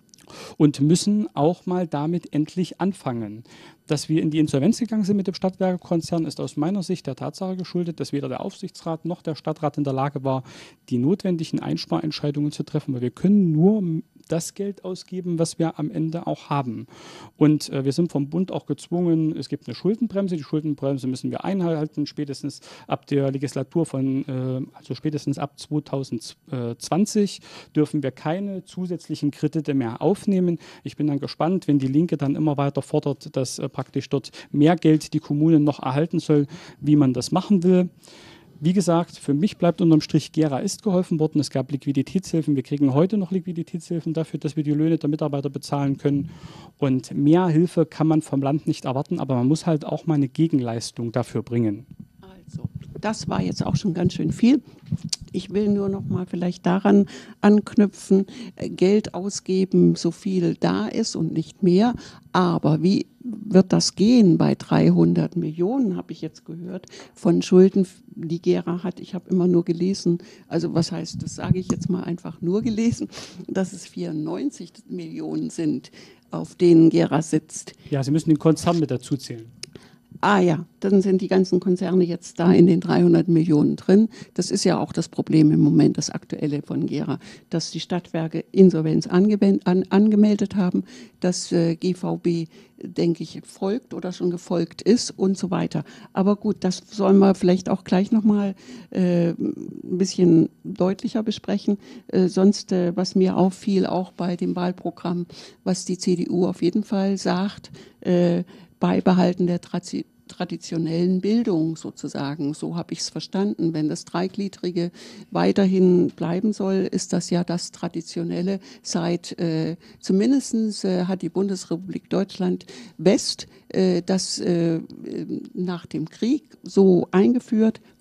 Und müssen auch mal damit endlich anfangen. Dass wir in die Insolvenz gegangen sind mit dem Stadtwerkekonzern, ist aus meiner Sicht der Tatsache geschuldet, dass weder der Aufsichtsrat noch der Stadtrat in der Lage war, die notwendigen Einsparentscheidungen zu treffen, weil wir können nur das Geld ausgeben, was wir am Ende auch haben. Und äh, wir sind vom Bund auch gezwungen, es gibt eine Schuldenbremse, die Schuldenbremse müssen wir einhalten, spätestens ab der Legislatur von, äh, also spätestens ab zweitausendzwanzig dürfen wir keine zusätzlichen Kredite mehr aufnehmen. Ich bin dann gespannt, wenn die Linke dann immer weiter fordert, dass äh, praktisch dort mehr Geld die Kommunen noch erhalten soll, wie man das machen will. Wie gesagt, für mich bleibt unterm Strich, Gera ist geholfen worden. Es gab Liquiditätshilfen. Wir kriegen heute noch Liquiditätshilfen dafür, dass wir die Löhne der Mitarbeiter bezahlen können. Und mehr Hilfe kann man vom Land nicht erwarten, aber man muss halt auch mal eine Gegenleistung dafür bringen. Also, das war jetzt auch schon ganz schön viel. Ich will nur noch mal vielleicht daran anknüpfen, Geld ausgeben, so viel da ist und nicht mehr. Aber wie wird das gehen bei dreihundert Millionen, habe ich jetzt gehört, von Schulden, die Gera hat? Ich habe immer nur gelesen, also was heißt, das sage ich jetzt mal einfach nur gelesen, dass es vierundneunzig Millionen sind, auf denen Gera sitzt. Ja, Sie müssen den Konzern mit dazu zählen. Ah ja, dann sind die ganzen Konzerne jetzt da in den dreihundert Millionen drin. Das ist ja auch das Problem im Moment, das aktuelle von Gera, dass die Stadtwerke Insolvenz an, angemeldet haben, dass äh, G V B, denke ich, folgt oder schon gefolgt ist und so weiter. Aber gut, das sollen wir vielleicht auch gleich nochmal äh, ein bisschen deutlicher besprechen. Äh, sonst, äh, was mir auffiel, auch bei dem Wahlprogramm, was die C D U auf jeden Fall sagt, äh, Beibehalten der Trazi- traditionellen Bildung sozusagen. So habe ich es verstanden. Wenn das Dreigliedrige weiterhin bleiben soll, ist das ja das Traditionelle. Seit äh, zumindest äh, hat die Bundesrepublik Deutschland West äh, das äh, nach dem Krieg so eingeführt,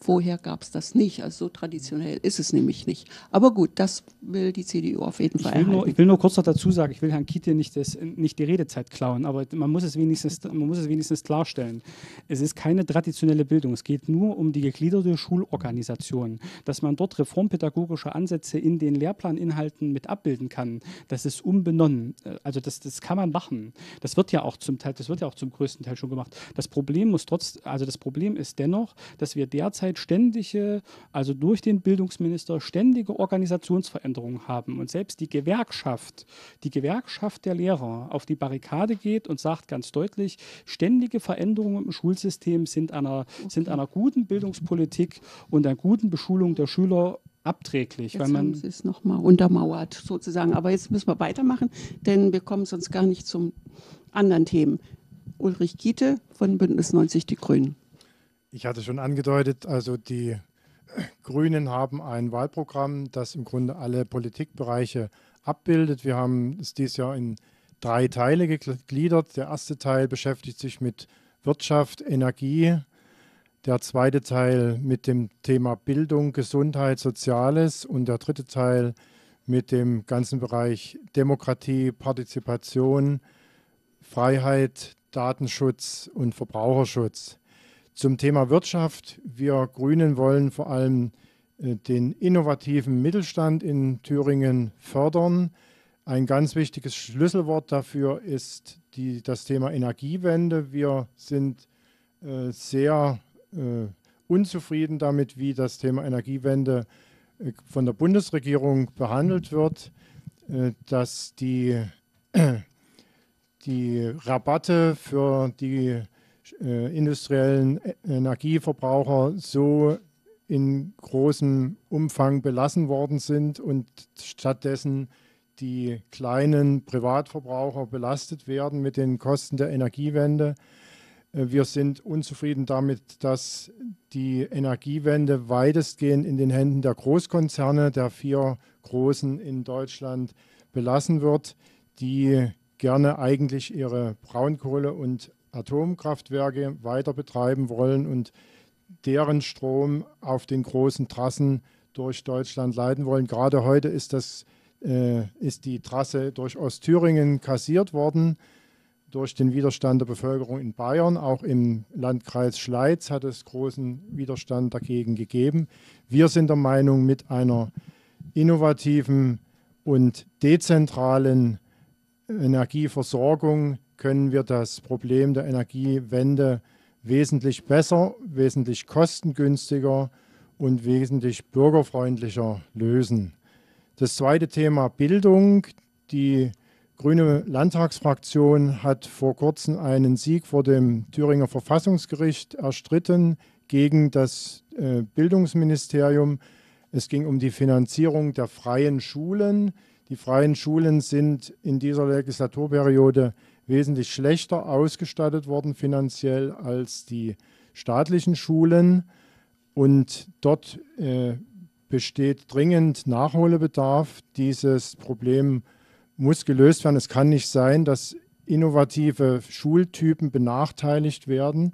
Vorher gab es das nicht, also so traditionell ist es nämlich nicht. Aber gut, das will die C D U auf jeden Ich Fall will, nur, erhalten. ich will nur kurz noch dazu sagen, ich will Herrn Kiete nicht, das, nicht die Redezeit klauen, aber man muss, es wenigstens, man muss es wenigstens klarstellen. Es ist keine traditionelle Bildung, es geht nur um die gegliederte Schulorganisation. Dass man dort reformpädagogische Ansätze in den Lehrplaninhalten mit abbilden kann, das ist unbenommen. Also das, das kann man machen. Das wird ja auch zum Teil, das wird ja auch zum größten Teil schon gemacht. Das Problem muss trotz, also das Problem ist dennoch, dass wir derzeit ständige, also durch den Bildungsminister ständige Organisationsveränderungen haben und selbst die Gewerkschaft, die Gewerkschaft der Lehrer auf die Barrikade geht und sagt ganz deutlich, ständige Veränderungen im Schulsystem sind einer, okay. sind einer guten Bildungspolitik und einer guten Beschulung der Schüler abträglich. Jetzt weil man haben Sie es nochmal untermauert sozusagen, aber jetzt müssen wir weitermachen, denn wir kommen sonst gar nicht zum anderen Themen. Ulrich Kiete von Bündnis neunzig Die Grünen. Ich hatte schon angedeutet, also die Grünen haben ein Wahlprogramm, das im Grunde alle Politikbereiche abbildet. Wir haben es dieses Jahr in drei Teile gegliedert. Der erste Teil beschäftigt sich mit Wirtschaft, Energie. Der zweite Teil mit dem Thema Bildung, Gesundheit, Soziales. Und der dritte Teil mit dem ganzen Bereich Demokratie, Partizipation, Freiheit, Datenschutz und Verbraucherschutz. Zum Thema Wirtschaft. Wir Grünen wollen vor allem äh, den innovativen Mittelstand in Thüringen fördern. Ein ganz wichtiges Schlüsselwort dafür ist die, das Thema Energiewende. Wir sind äh, sehr äh, unzufrieden damit, wie das Thema Energiewende äh, von der Bundesregierung behandelt wird, äh, dass die, äh, die Rabatte für die Äh, industriellen Energieverbraucher so in großem Umfang belassen worden sind und stattdessen die kleinen Privatverbraucher belastet werden mit den Kosten der Energiewende. Äh, wir sind unzufrieden damit, dass die Energiewende weitestgehend in den Händen der Großkonzerne, der vier großen in Deutschland, belassen wird, die gerne eigentlich ihre Braunkohle- und Atomkraftwerke weiter betreiben wollen und deren Strom auf den großen Trassen durch Deutschland leiten wollen. Gerade heute ist, das, äh, ist die Trasse durch Ostthüringen kassiert worden, durch den Widerstand der Bevölkerung in Bayern. Auch im Landkreis Schleiz hat es großen Widerstand dagegen gegeben. Wir sind der Meinung, mit einer innovativen und dezentralen Energieversorgung können wir das Problem der Energiewende wesentlich besser, wesentlich kostengünstiger und wesentlich bürgerfreundlicher lösen. Das zweite Thema Bildung. Die Grüne Landtagsfraktion hat vor kurzem einen Sieg vor dem Thüringer Verfassungsgericht erstritten gegen das äh, Bildungsministerium. Es ging um die Finanzierung der freien Schulen. Die freien Schulen sind in dieser Legislaturperiode wesentlich schlechter ausgestattet worden finanziell als die staatlichen Schulen. Und dort äh, besteht dringend Nachholbedarf. Dieses Problem muss gelöst werden. Es kann nicht sein, dass innovative Schultypen benachteiligt werden.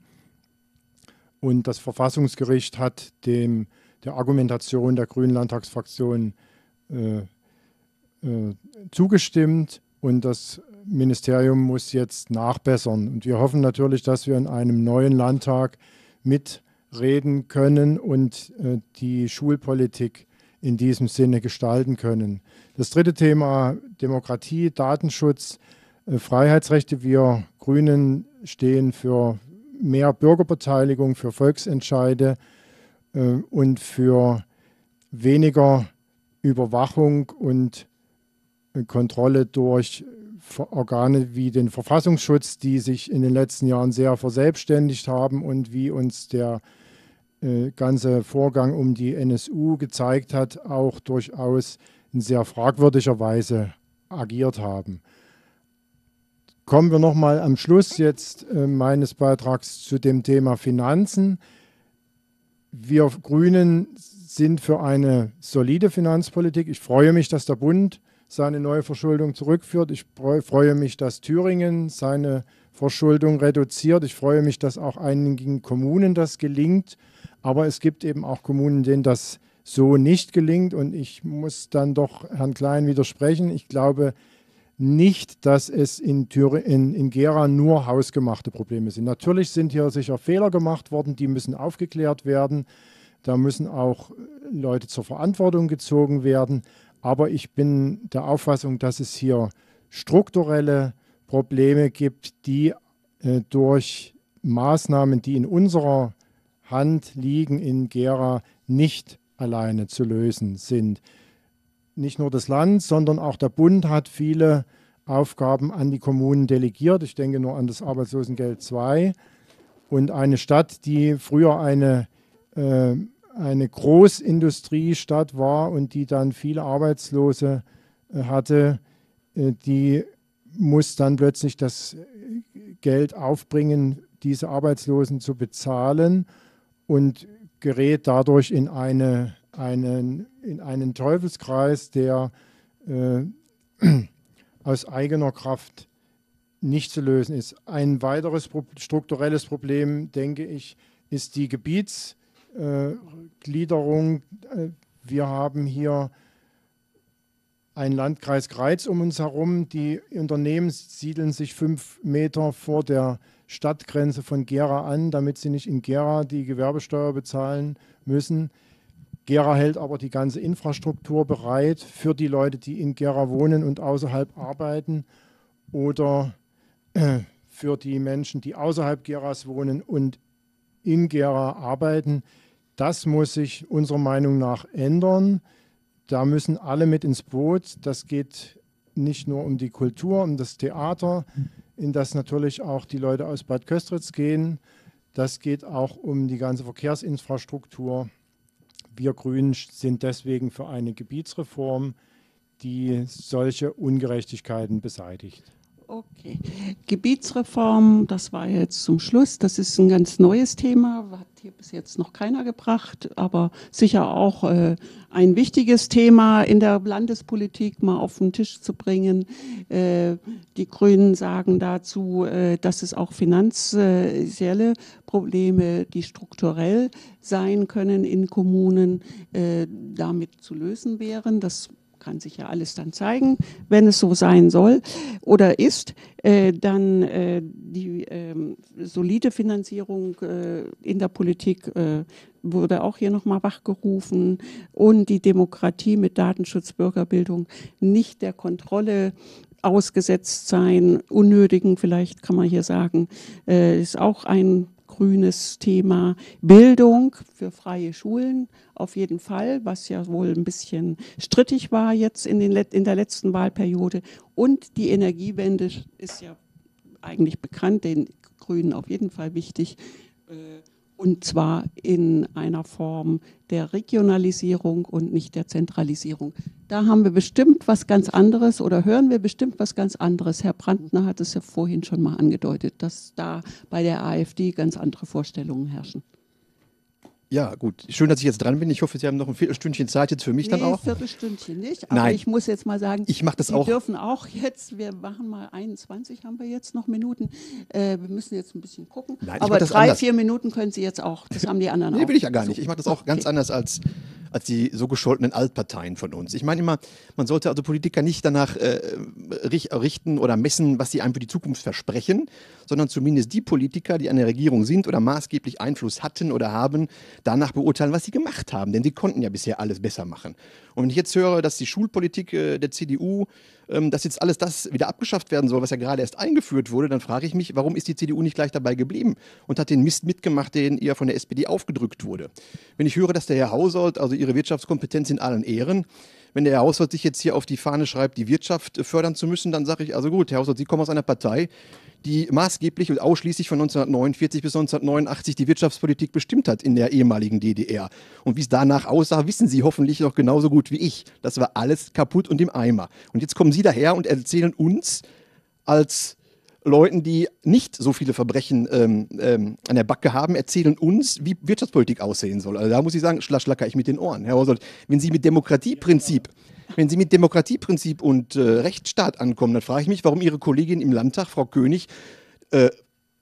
Und das Verfassungsgericht hat dem, der Argumentation der Grünen Landtagsfraktion äh, äh, zugestimmt. Und das Ministerium muss jetzt nachbessern. Und wir hoffen natürlich, dass wir in einem neuen Landtag mitreden können und äh, die Schulpolitik in diesem Sinne gestalten können. Das dritte Thema: Demokratie, Datenschutz, äh, Freiheitsrechte. Wir Grünen stehen für mehr Bürgerbeteiligung, für Volksentscheide äh, und für weniger Überwachung und Kontrolle durch Organe wie den Verfassungsschutz, die sich in den letzten Jahren sehr verselbstständigt haben und wie uns der äh, ganze Vorgang um die N S U gezeigt hat, auch durchaus in sehr fragwürdiger Weise agiert haben. Kommen wir nochmal am Schluss jetzt äh, meines Beitrags zu dem Thema Finanzen. Wir Grünen sind für eine solide Finanzpolitik. Ich freue mich, dass der Bund seine neue Verschuldung zurückführt. Ich freue mich, dass Thüringen seine Verschuldung reduziert. Ich freue mich, dass auch einigen Kommunen das gelingt. Aber es gibt eben auch Kommunen, denen das so nicht gelingt. Und ich muss dann doch Herrn Klein widersprechen. Ich glaube nicht, dass es in, Thür in, in Gera nur hausgemachte Probleme sind. Natürlich sind hier sicher Fehler gemacht worden, die müssen aufgeklärt werden. Da müssen auch Leute zur Verantwortung gezogen werden. Aber ich bin der Auffassung, dass es hier strukturelle Probleme gibt, die äh, durch Maßnahmen, die in unserer Hand liegen, in Gera nicht alleine zu lösen sind. Nicht nur das Land, sondern auch der Bund hat viele Aufgaben an die Kommunen delegiert. Ich denke nur an das Arbeitslosengeld zwei. Und eine Stadt, die früher eine, äh, eine Großindustriestadt war und die dann viele Arbeitslose äh, hatte, äh, die muss dann plötzlich das Geld aufbringen, diese Arbeitslosen zu bezahlen und gerät dadurch in, eine, einen, in einen Teufelskreis, der äh, aus eigener Kraft nicht zu lösen ist. Ein weiteres Pro strukturelles Problem, denke ich, ist die Gebietsgliederung. Äh, wir haben hier einen Landkreis Greiz um uns herum. Die Unternehmen siedeln sich fünf Meter vor der Stadtgrenze von Gera an, damit sie nicht in Gera die Gewerbesteuer bezahlen müssen. Gera hält aber die ganze Infrastruktur bereit für die Leute, die in Gera wohnen und außerhalb arbeiten, oder äh, für die Menschen, die außerhalb Geras wohnen und in Gera arbeiten. Das muss sich unserer Meinung nach ändern. Da müssen alle mit ins Boot. Das geht nicht nur um die Kultur, um das Theater, in das natürlich auch die Leute aus Bad Köstritz gehen. Das geht auch um die ganze Verkehrsinfrastruktur. Wir Grünen sind deswegen für eine Gebietsreform, die solche Ungerechtigkeiten beseitigt. Okay. Gebietsreform, das war jetzt zum Schluss. Das ist ein ganz neues Thema, hat hier bis jetzt noch keiner gebracht, aber sicher auch äh, ein wichtiges Thema in der Landespolitik mal auf den Tisch zu bringen. Äh, die Grünen sagen dazu, äh, dass es auch finanzielle Probleme, die strukturell sein können in Kommunen, äh, damit zu lösen wären. Das kann sich ja alles dann zeigen, wenn es so sein soll oder ist, äh, dann äh, die äh, solide Finanzierung äh, in der Politik äh, wurde auch hier nochmal wachgerufen und die Demokratie mit Datenschutz, Bürgerbildung nicht der Kontrolle ausgesetzt sein, unnötigen, vielleicht kann man hier sagen, äh, ist auch ein grünes Thema. Bildung für freie Schulen auf jeden Fall, was ja wohl ein bisschen strittig war jetzt in, den, in der letzten Wahlperiode. Und die Energiewende ist ja eigentlich bekannt, den Grünen auf jeden Fall wichtig. Und zwar in einer Form der Regionalisierung und nicht der Zentralisierung. Da haben wir bestimmt was ganz anderes oder hören wir bestimmt was ganz anderes. Herr Brandner hat es ja vorhin schon mal angedeutet, dass da bei der AfD ganz andere Vorstellungen herrschen. Ja, gut. Schön, dass ich jetzt dran bin. Ich hoffe, Sie haben noch ein Viertelstündchen Zeit jetzt für mich nee, dann auch. ein Viertelstündchen nicht, aber Nein. ich muss jetzt mal sagen, ich mach das Sie auch. dürfen auch jetzt, wir machen mal einundzwanzig, haben wir jetzt noch Minuten. Äh, wir müssen jetzt ein bisschen gucken. Nein, ich aber mach das drei, anders. vier Minuten können Sie jetzt auch, das haben die anderen Nee, auch. will ich ja gar nicht. Ich mache das auch Okay. ganz anders als, als die so gescholtenen Altparteien von uns. Ich meine immer, man sollte also Politiker nicht danach äh, richten oder messen, was sie einem für die Zukunft versprechen, sondern zumindest die Politiker, die an der Regierung sind oder maßgeblich Einfluss hatten oder haben, danach beurteilen, was sie gemacht haben. Denn sie konnten ja bisher alles besser machen. Und wenn ich jetzt höre, dass die Schulpolitik äh, der C D U, ähm, dass jetzt alles das wieder abgeschafft werden soll, was ja gerade erst eingeführt wurde, dann frage ich mich, warum ist die C D U nicht gleich dabei geblieben und hat den Mist mitgemacht, den ihr von der S P D aufgedrückt wurde. Wenn ich höre, dass der Herr Hausold, also Ihre Wirtschaftskompetenz in allen Ehren, wenn der Herr Hausold sich jetzt hier auf die Fahne schreibt, die Wirtschaft fördern zu müssen, dann sage ich, also gut, Herr Hausold, Sie kommen aus einer Partei, die maßgeblich und ausschließlich von neunzehnhundertneunundvierzig bis neunzehnhundertneunundachtzig die Wirtschaftspolitik bestimmt hat in der ehemaligen D D R. Und wie es danach aussah, wissen Sie hoffentlich noch genauso gut wie ich. Das war alles kaputt und im Eimer. Und jetzt kommen Sie daher und erzählen uns als Leuten, die nicht so viele Verbrechen ähm, ähm, an der Backe haben, erzählen uns, wie Wirtschaftspolitik aussehen soll. Also da muss ich sagen, schlacker ich mit den Ohren. Herr Hausold, wenn Sie mit Demokratieprinzip, wenn Sie mit Demokratieprinzip und äh, Rechtsstaat ankommen, dann frage ich mich, warum Ihre Kollegin im Landtag, Frau König, äh,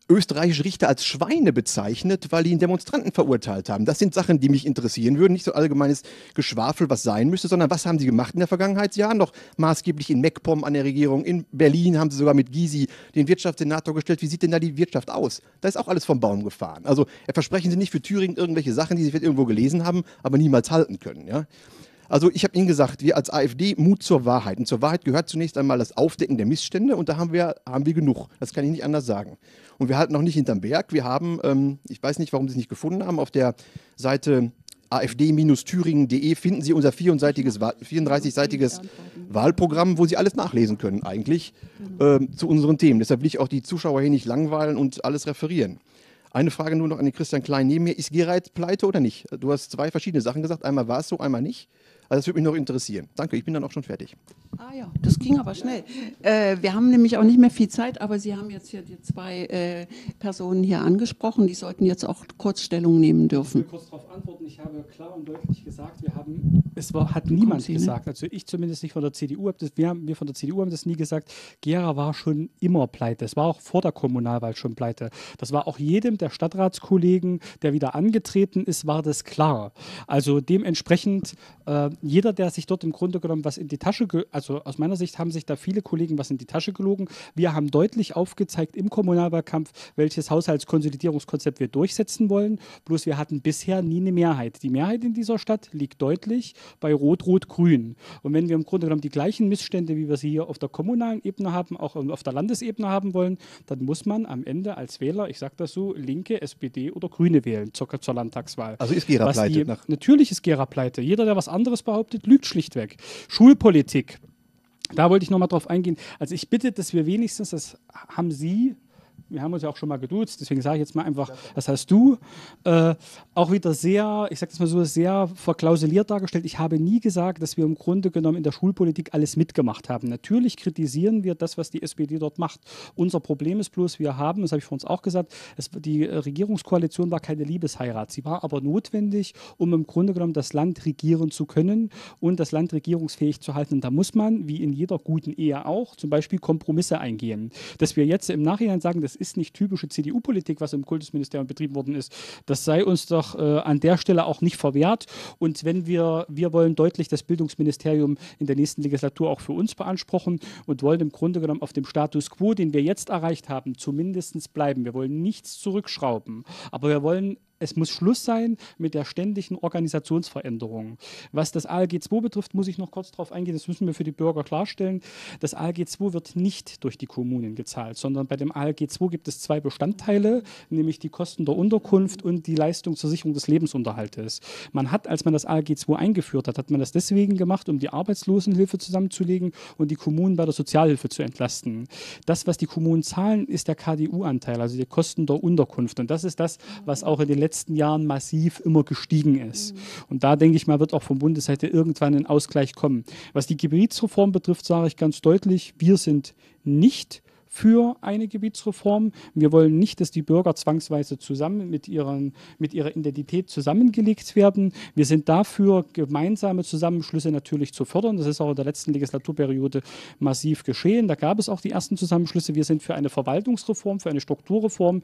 österreichische Richter als Schweine bezeichnet, weil die einen Demonstranten verurteilt haben. Das sind Sachen, die mich interessieren würden. Nicht so allgemeines Geschwafel, was sein müsste, sondern was haben sie gemacht in der Vergangenheitsjahren? Noch maßgeblich in MacPom an der Regierung. In Berlin haben sie sogar mit Gysi den Wirtschaftssenator gestellt. Wie sieht denn da die Wirtschaft aus? Da ist auch alles vom Baum gefahren. Also versprechen Sie nicht für Thüringen irgendwelche Sachen, die Sie vielleicht irgendwo gelesen haben, aber niemals halten können. Ja? Also ich habe Ihnen gesagt, wir als AfD Mut zur Wahrheit. Und zur Wahrheit gehört zunächst einmal das Aufdecken der Missstände und da haben wir, haben wir genug. Das kann ich nicht anders sagen. Und wir halten noch nicht hinterm Berg. Wir haben, ähm, ich weiß nicht, warum Sie es nicht gefunden haben, auf der Seite a f d Bindestrich thüringen punkt de finden Sie unser vierunddreißig-seitiges Wahlprogramm, wo Sie alles nachlesen können eigentlich ähm, zu unseren Themen. Deshalb will ich auch die Zuschauer hier nicht langweilen und alles referieren. Eine Frage nur noch an den Christian Klein neben mir. Ist Gereit pleite oder nicht? Du hast zwei verschiedene Sachen gesagt. Einmal war es so, einmal nicht. Also das würde mich noch interessieren. Danke, ich bin dann auch schon fertig. Ah ja, das ging aber schnell. Äh, wir haben nämlich auch nicht mehr viel Zeit, aber Sie haben jetzt hier die zwei äh, Personen hier angesprochen. Die sollten jetzt auch kurz Stellung nehmen dürfen. Ich will kurz darauf antworten. Ich habe klar und deutlich gesagt, wir haben, es war, hat niemand Sie, gesagt, ne? Also ich zumindest nicht von der C D U, das, wir, haben, wir von der C D U haben das nie gesagt, Gera war schon immer pleite. Es war auch vor der Kommunalwahl schon pleite. Das war auch jedem der Stadtratskollegen, der wieder angetreten ist, war das klar. Also dementsprechend, äh, jeder, der sich dort im Grunde genommen was in die Tasche, also aus meiner Sicht haben sich da viele Kollegen was in die Tasche gelogen. Wir haben deutlich aufgezeigt im Kommunalwahlkampf, welches Haushaltskonsolidierungskonzept wir durchsetzen wollen. Bloß wir hatten bisher nie eine Mehrheit. Die Mehrheit in dieser Stadt liegt deutlich bei Rot-Rot-Grün. Und wenn wir im Grunde genommen die gleichen Missstände, wie wir sie hier auf der kommunalen Ebene haben, auch auf der Landesebene haben wollen, dann muss man am Ende als Wähler, ich sage das so, Linke, S P D oder Grüne wählen zur, zur Landtagswahl. Also ist Gera pleite? Die, natürlich ist Gera pleite. Jeder, der was anderes behauptet, lügt schlichtweg. Schulpolitik. Da wollte ich noch mal drauf eingehen. Also ich bitte, dass wir wenigstens, das haben Sie, wir haben uns ja auch schon mal geduzt, deswegen sage ich jetzt mal einfach, das heißt du, äh, auch wieder sehr, ich sage das mal so, sehr verklausuliert dargestellt. Ich habe nie gesagt, dass wir im Grunde genommen in der Schulpolitik alles mitgemacht haben. Natürlich kritisieren wir das, was die S P D dort macht. Unser Problem ist bloß, wir haben, das habe ich vor uns auch gesagt, es, die Regierungskoalition war keine Liebesheirat. Sie war aber notwendig, um im Grunde genommen das Land regieren zu können und das Land regierungsfähig zu halten. Und da muss man, wie in jeder guten Ehe auch, zum Beispiel Kompromisse eingehen. Dass wir jetzt im Nachhinein sagen, das ist nicht typische C D U-Politik, was im Kultusministerium betrieben worden ist. Das sei uns doch äh, an der Stelle auch nicht verwehrt. Und wenn wir, wir wollen deutlich das Bildungsministerium in der nächsten Legislatur auch für uns beanspruchen und wollen im Grunde genommen auf dem Status quo, den wir jetzt erreicht haben, zumindest bleiben. Wir wollen nichts zurückschrauben, aber wir wollen es muss Schluss sein mit der ständigen Organisationsveränderung. Was das A L G zwei betrifft, muss ich noch kurz darauf eingehen, das müssen wir für die Bürger klarstellen. Das A L G zwei wird nicht durch die Kommunen gezahlt, sondern bei dem A L G zwei gibt es zwei Bestandteile, nämlich die Kosten der Unterkunft und die Leistung zur Sicherung des Lebensunterhaltes. Man hat, als man das A L G zwei eingeführt hat, hat man das deswegen gemacht, um die Arbeitslosenhilfe zusammenzulegen und die Kommunen bei der Sozialhilfe zu entlasten. Das, was die Kommunen zahlen, ist der K D U-Anteil, also die Kosten der Unterkunft. Und das ist das, was auch in den letzten letzten Jahren massiv immer gestiegen ist. Mhm. Und da denke ich mal, wird auch von Bundesseite irgendwann ein Ausgleich kommen. Was die Gebietsreform betrifft, sage ich ganz deutlich, wir sind nicht für eine Gebietsreform. Wir wollen nicht, dass die Bürger zwangsweise zusammen mit, ihren, mit ihrer Identität zusammengelegt werden. Wir sind dafür, gemeinsame Zusammenschlüsse natürlich zu fördern. Das ist auch in der letzten Legislaturperiode massiv geschehen. Da gab es auch die ersten Zusammenschlüsse. Wir sind für eine Verwaltungsreform, für eine Strukturreform.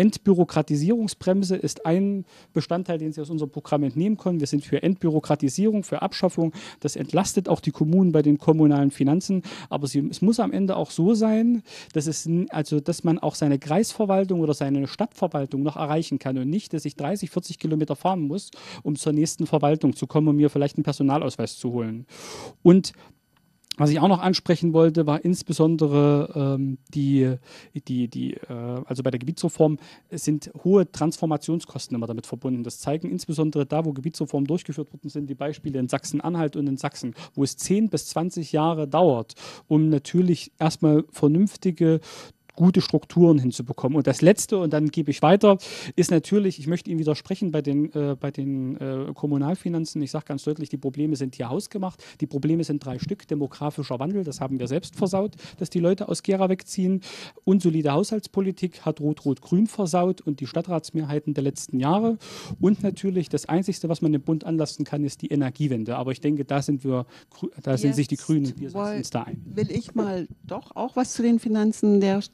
Entbürokratisierungsbremse ist ein Bestandteil, den Sie aus unserem Programm entnehmen können. Wir sind für Entbürokratisierung, für Abschaffung. Das entlastet auch die Kommunen bei den kommunalen Finanzen. Aber sie, es muss am Ende auch so sein, dass es, also, dass man auch seine Kreisverwaltung oder seine Stadtverwaltung noch erreichen kann und nicht, dass ich dreißig, vierzig Kilometer fahren muss, um zur nächsten Verwaltung zu kommen, um mir vielleicht einen Personalausweis zu holen. Und was ich auch noch ansprechen wollte, war insbesondere ähm, die, die, die äh, also bei der Gebietsreform sind hohe Transformationskosten immer damit verbunden. Das zeigen insbesondere da, wo Gebietsreformen durchgeführt worden sind, die Beispiele in Sachsen-Anhalt und in Sachsen, wo es zehn bis zwanzig Jahre dauert, um natürlich erstmal vernünftige gute Strukturen hinzubekommen. Und das Letzte, und dann gebe ich weiter, ist natürlich, ich möchte Ihnen widersprechen bei den, äh, bei den äh, Kommunalfinanzen. Ich sage ganz deutlich, die Probleme sind hier hausgemacht. Die Probleme sind drei Stück. Demografischer Wandel, das haben wir selbst versaut, dass die Leute aus Gera wegziehen. Unsolide Haushaltspolitik hat Rot-Rot-Grün versaut und die Stadtratsmehrheiten der letzten Jahre. Und natürlich das Einzige, was man dem Bund anlasten kann, ist die Energiewende. Aber ich denke, da sind wir, da sind Jetzt sich die Grünen, wir setzen uns da ein. Will ich mal doch auch was zu den Finanzen der Stadt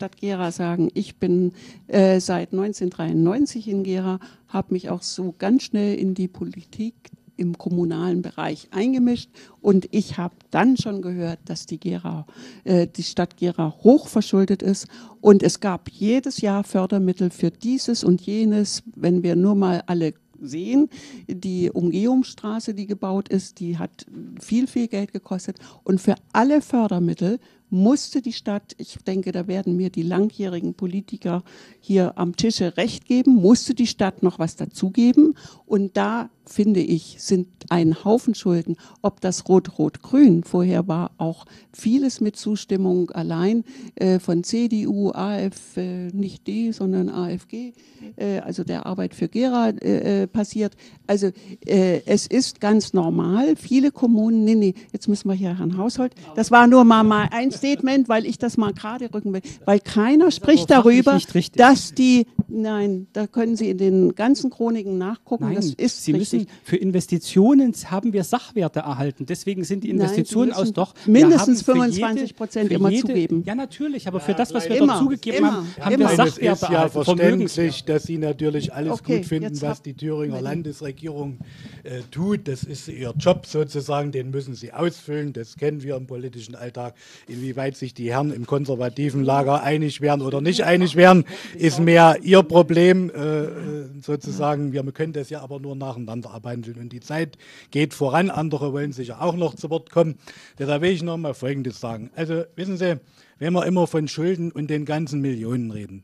Stadt Gera sagen, ich bin äh, seit neunzehnhundertdreiundneunzig in Gera, habe mich auch so ganz schnell in die Politik im kommunalen Bereich eingemischt und ich habe dann schon gehört, dass die Gera, äh, die Stadt Gera hochverschuldet ist und es gab jedes Jahr Fördermittel für dieses und jenes, wenn wir nur mal alle sehen, die Umgehungsstraße, die gebaut ist, die hat viel, viel Geld gekostet und für alle Fördermittel musste die Stadt, ich denke, da werden mir die langjährigen Politiker hier am Tische recht geben, musste die Stadt noch was dazugeben und da finde ich, sind ein Haufen Schulden, ob das Rot-Rot-Grün, vorher war auch vieles mit Zustimmung allein äh, von C D U, A F, äh, nicht D, sondern A F G, äh, also der Arbeit für Gera äh, passiert. Also äh, es ist ganz normal, viele Kommunen, nee, nee, jetzt müssen wir hier Herrn Haushold, das war nur mal, mal ein Statement, weil ich das mal gerade rücken will, weil keiner spricht darüber, dass die, nein, da können Sie in den ganzen Chroniken nachgucken, Nein, das ist Sie richtig. müssen, für Investitionen haben wir Sachwerte erhalten, deswegen sind die Investitionen Nein, aus doch... mindestens wir haben für fünfundzwanzig Prozent jede, immer jede, zugeben. Ja, natürlich, aber für das, was wir Immer, dort zugegeben immer, haben, haben immer. wir Nein, es Sachwerte ist ja erhalten, verständlich, Vermögens- dass Sie natürlich alles Okay, gut finden, jetzt was hab- die Thüringer Nein. Landesregierung äh, tut. Das ist Ihr Job sozusagen, den müssen Sie ausfüllen. Das kennen wir im politischen Alltag. Inwieweit sich die Herren im konservativen Lager einig werden oder nicht einig werden, ist mehr Ihr Problem äh, sozusagen. Wir können das ja aber nur nacheinander abhandeln. Und die Zeit geht voran. Andere wollen sicher auch noch zu Wort kommen. Deshalb will ich noch mal Folgendes sagen. Also wissen Sie, wenn wir immer von Schulden und den ganzen Millionen reden,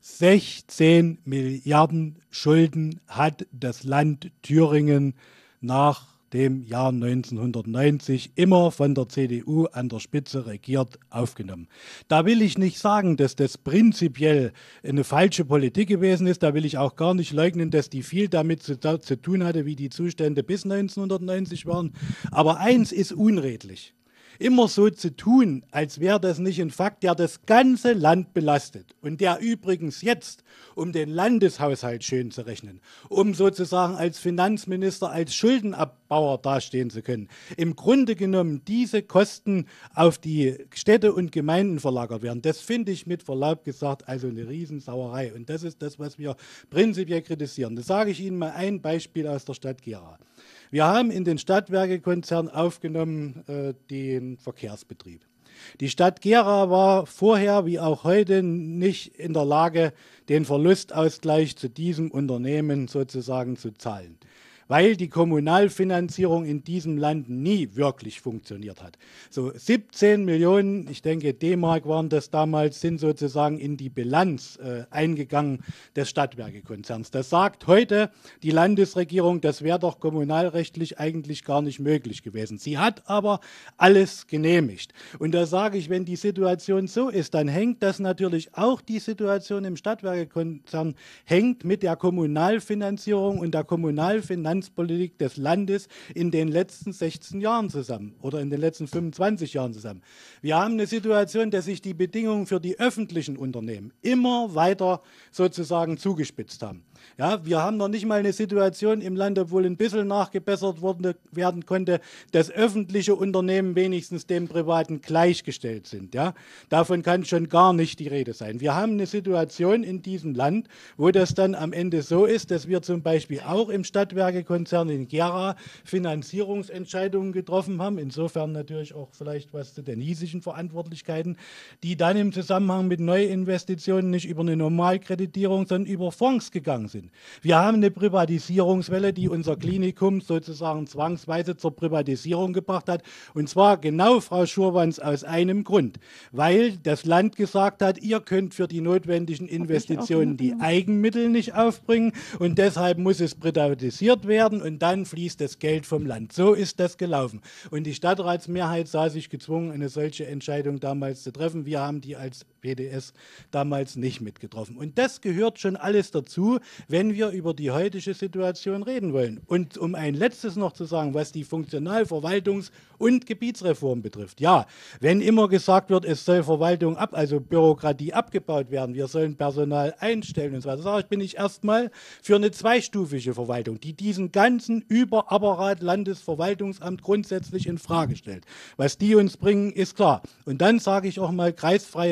sechzehn Milliarden Schulden hat das Land Thüringen nach dem Jahr neunzehnhundertneunzig immer von der C D U an der Spitze regiert aufgenommen. Da will ich nicht sagen, dass das prinzipiell eine falsche Politik gewesen ist. Da will ich auch gar nicht leugnen, dass die viel damit zu, zu tun hatte, wie die Zustände bis neunzehnhundertneunzig waren. Aber eins ist unredlich. Immer so zu tun, als wäre das nicht ein Fakt, der das ganze Land belastet und der übrigens jetzt, um den Landeshaushalt schön zu rechnen, um sozusagen als Finanzminister, als Schuldenabbauer dastehen zu können, im Grunde genommen diese Kosten auf die Städte und Gemeinden verlagert werden. Das finde ich mit Verlaub gesagt also eine Riesensauerei und das ist das, was wir prinzipiell kritisieren. Da sage ich Ihnen mal ein Beispiel aus der Stadt Gera. Wir haben in den Stadtwerkekonzern aufgenommen äh, den Verkehrsbetrieb. Die Stadt Gera war vorher wie auch heute nicht in der Lage, den Verlustausgleich zu diesem Unternehmen sozusagen zu zahlen, weil die Kommunalfinanzierung in diesem Land nie wirklich funktioniert hat. So siebzehn Millionen, ich denke D-Mark waren das damals, sind sozusagen in die Bilanz äh, eingegangen des Stadtwerkekonzerns. Das sagt heute die Landesregierung, das wäre doch kommunalrechtlich eigentlich gar nicht möglich gewesen. Sie hat aber alles genehmigt. Und da sage ich, wenn die Situation so ist, dann hängt das natürlich auch die Situation im Stadtwerkekonzern, hängt mit der Kommunalfinanzierung und der Kommunalfinanzierung Politik des Landes in den letzten sechzehn Jahren zusammen oder in den letzten fünfundzwanzig Jahren zusammen. Wir haben eine Situation, dass sich die Bedingungen für die öffentlichen Unternehmen immer weiter sozusagen zugespitzt haben. Ja, wir haben noch nicht mal eine Situation im Land, obwohl ein bisschen nachgebessert wurde, werden konnte, dass öffentliche Unternehmen wenigstens dem Privaten gleichgestellt sind. Ja. Davon kann schon gar nicht die Rede sein. Wir haben eine Situation in diesem Land, wo das dann am Ende so ist, dass wir zum Beispiel auch im Stadtwerkekonzern in Gera Finanzierungsentscheidungen getroffen haben, insofern natürlich auch vielleicht was zu den hiesigen Verantwortlichkeiten, die dann im Zusammenhang mit Neuinvestitionen nicht über eine Normalkreditierung, sondern über Fonds gegangen sind. Wir haben eine Privatisierungswelle, die unser Klinikum sozusagen zwangsweise zur Privatisierung gebracht hat. Und zwar genau, Frau Schurwans, aus einem Grund. Weil das Land gesagt hat, ihr könnt für die notwendigen Investitionen die Eigenmittel nicht aufbringen und deshalb muss es privatisiert werden und dann fließt das Geld vom Land. So ist das gelaufen. Und die Stadtratsmehrheit sah sich gezwungen, eine solche Entscheidung damals zu treffen. Wir haben die als P D S damals nicht mitgetroffen. Und das gehört schon alles dazu, wenn wir über die heutige Situation reden wollen. Und um ein letztes noch zu sagen, was die Funktional-, Verwaltungs- und Gebietsreform betrifft. Ja, wenn immer gesagt wird, es soll Verwaltung ab, also Bürokratie abgebaut werden, wir sollen Personal einstellen und so weiter, sage ich, bin ich erstmal für eine zweistufige Verwaltung, die diesen ganzen Überapparat Landesverwaltungsamt grundsätzlich in Frage stellt. Was die uns bringen, ist klar. Und dann sage ich auch mal, kreisfreie Städte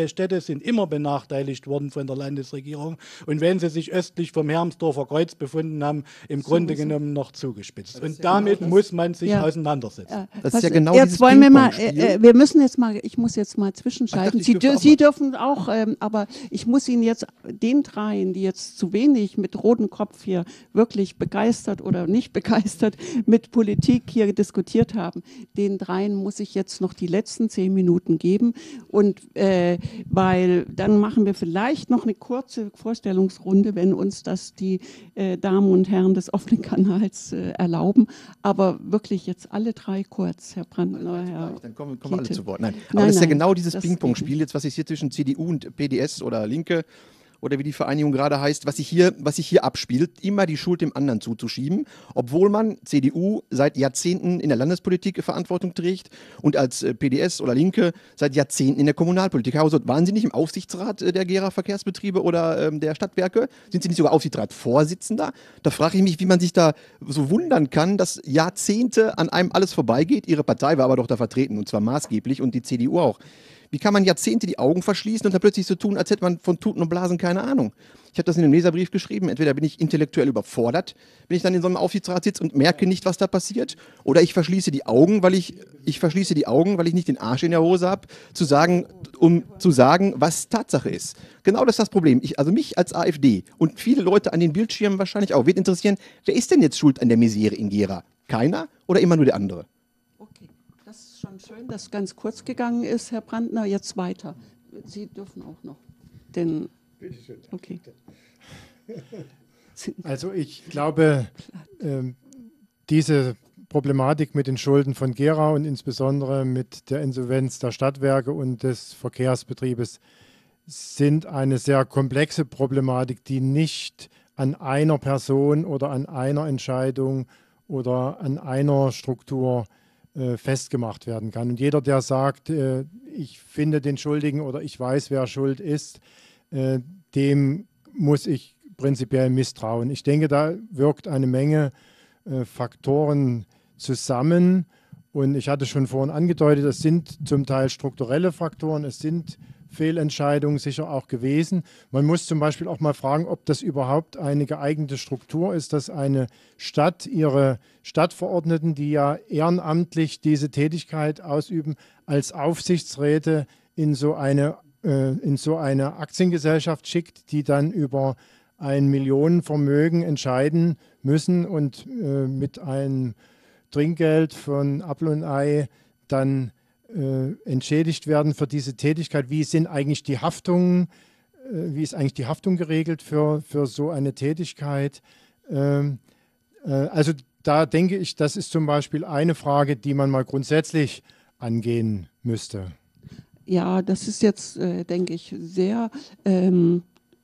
sind immer benachteiligt worden von der Landesregierung und wenn sie sich östlich vom Hermsdorfer Kreuz befunden haben, im So Grunde ist es. genommen noch zugespitzt. Und ja damit genau das. muss man sich Ja. auseinandersetzen. Ja, Das ist was- ja genau jetzt dieses wollen wir mal, Ping-Pong-Spiel. äh, äh, wir müssen jetzt mal, ich muss jetzt mal zwischenschalten. Ach, ich Sie, dürfte dür- auch Sie mal. dürfen auch, ähm, aber ich muss Ihnen jetzt den dreien, die jetzt zu wenig mit rotem Kopf hier wirklich begeistert oder nicht begeistert mit Politik hier diskutiert haben, den dreien muss ich jetzt noch die letzten zehn Minuten geben. Und äh, weil dann machen wir vielleicht noch eine kurze Vorstellungsrunde, wenn uns das die äh, Damen und Herren des offenen Kanals äh, erlauben. Aber wirklich jetzt alle drei kurz, Herr Brandner, Herr Dann kommen, kommen alle Kiete. zu Wort. Nein, aber Nein, das ist ja nein, genau dieses das Ping-Pong-Spiel jetzt, was sich hier zwischen C D U und P D S oder Linke oder wie die Vereinigung gerade heißt, was sich hier, was sich hier abspielt, immer die Schuld dem anderen zuzuschieben, obwohl man C D U seit Jahrzehnten in der Landespolitik Verantwortung trägt und als äh, P D S oder Linke seit Jahrzehnten in der Kommunalpolitik. Herr Hauser, waren Sie nicht im Aufsichtsrat äh, der Gera Verkehrsbetriebe oder ähm, der Stadtwerke? Sind Sie nicht sogar Aufsichtsratsvorsitzender? Da frage ich mich, wie man sich da so wundern kann, dass Jahrzehnte an einem alles vorbeigeht. Ihre Partei war aber doch da vertreten und zwar maßgeblich und die C D U auch. Wie kann man Jahrzehnte die Augen verschließen und dann plötzlich so tun, als hätte man von Tuten und Blasen keine Ahnung? Ich habe das in dem Leserbrief geschrieben. Entweder bin ich intellektuell überfordert, wenn ich dann in so einem Aufsichtsrat sitze und merke nicht, was da passiert, oder ich verschließe die Augen, weil ich, ich verschließe die Augen, weil ich nicht den Arsch in der Hose habe, zu sagen, um zu sagen, was Tatsache ist. Genau das ist das Problem. Ich, also mich als AfD und viele Leute an den Bildschirmen wahrscheinlich auch, wird interessieren, wer ist denn jetzt schuld an der Misere in Gera? Keiner oder immer nur der andere? Okay, das ist schon schön, dass ganz kurz gegangen ist, Herr Brandner. Jetzt weiter. Sie dürfen auch noch. Denn, okay. Also ich glaube, ähm, diese Problematik mit den Schulden von Gera und insbesondere mit der Insolvenz der Stadtwerke und des Verkehrsbetriebes sind eine sehr komplexe Problematik, die nicht an einer Person oder an einer Entscheidung oder an einer Struktur äh, festgemacht werden kann. Und jeder, der sagt, äh, ich finde den Schuldigen oder ich weiß, wer schuld ist, äh, dem muss ich prinzipiell misstrauen. Ich denke, da wirkt eine Menge äh, Faktoren zusammen. Und ich hatte schon vorhin angedeutet, es sind zum Teil strukturelle Faktoren, es sind Fehlentscheidungen sicher auch gewesen. Man muss zum Beispiel auch mal fragen, ob das überhaupt eine geeignete Struktur ist, dass eine Stadt ihre Stadtverordneten, die ja ehrenamtlich diese Tätigkeit ausüben, als Aufsichtsräte in so eine, äh, in so eine Aktiengesellschaft schickt, die dann über ein Millionenvermögen entscheiden müssen und äh, mit einem Trinkgeld von Apfel und Ei dann äh, entschädigt werden für diese Tätigkeit. Wie sind eigentlich die Haftungen, äh, wie ist eigentlich die Haftung geregelt für, für so eine Tätigkeit? Ähm, äh, also da denke ich, das ist zum Beispiel eine Frage, die man mal grundsätzlich angehen müsste. Ja, das ist jetzt, äh, denke ich, sehr ähm,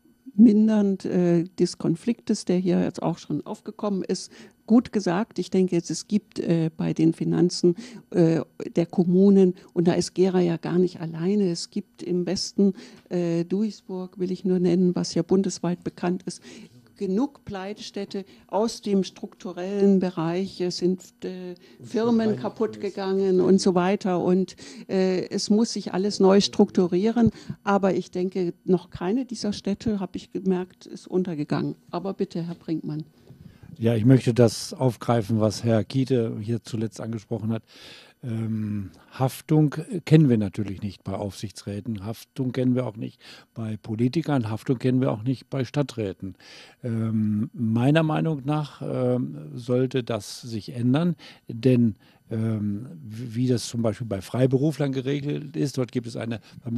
mindernd äh, des Konfliktes, der hier jetzt auch schon aufgekommen ist. Gut gesagt, ich denke jetzt, es gibt äh, bei den Finanzen äh, der Kommunen, und da ist Gera ja gar nicht alleine, es gibt im Westen, äh, Duisburg will ich nur nennen, was ja bundesweit bekannt ist, genug Pleitestädte aus dem strukturellen Bereich. Es sind äh, Firmen kaputt gegangen und so weiter. Und äh, es muss sich alles neu strukturieren. Aber ich denke, noch keine dieser Städte, habe ich gemerkt, ist untergegangen. Aber bitte, Herr Brinkmann. Ja, ich möchte das aufgreifen, was Herr Kiete hier zuletzt angesprochen hat. Ähm, Haftung kennen wir natürlich nicht bei Aufsichtsräten, Haftung kennen wir auch nicht bei Politikern, Haftung kennen wir auch nicht bei Stadträten. Ähm, meiner Meinung nach ähm, sollte das sich ändern, denn ähm, wie das zum Beispiel bei Freiberuflern geregelt ist, dort gibt es eine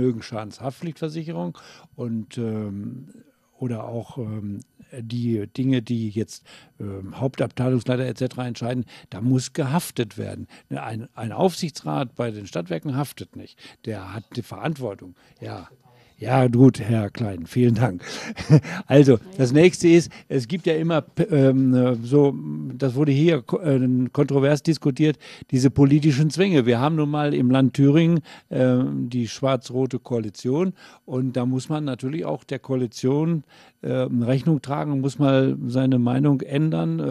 Vermögensschadenshaftpflichtversicherung und ähm, oder auch ähm, die Dinge, die jetzt ähm, Hauptabteilungsleiter et cetera entscheiden, da muss gehaftet werden. Ein, ein Aufsichtsrat bei den Stadtwerken haftet nicht. Der hat die Verantwortung. Ja. Ja, gut, Herr Klein, vielen Dank. Also, das nächste ist, es gibt ja immer ähm, so, das wurde hier äh, kontrovers diskutiert, diese politischen Zwänge. Wir haben nun mal im Land Thüringen äh, die schwarz-rote Koalition und da muss man natürlich auch der Koalition äh, Rechnung tragen und muss mal seine Meinung ändern. Äh,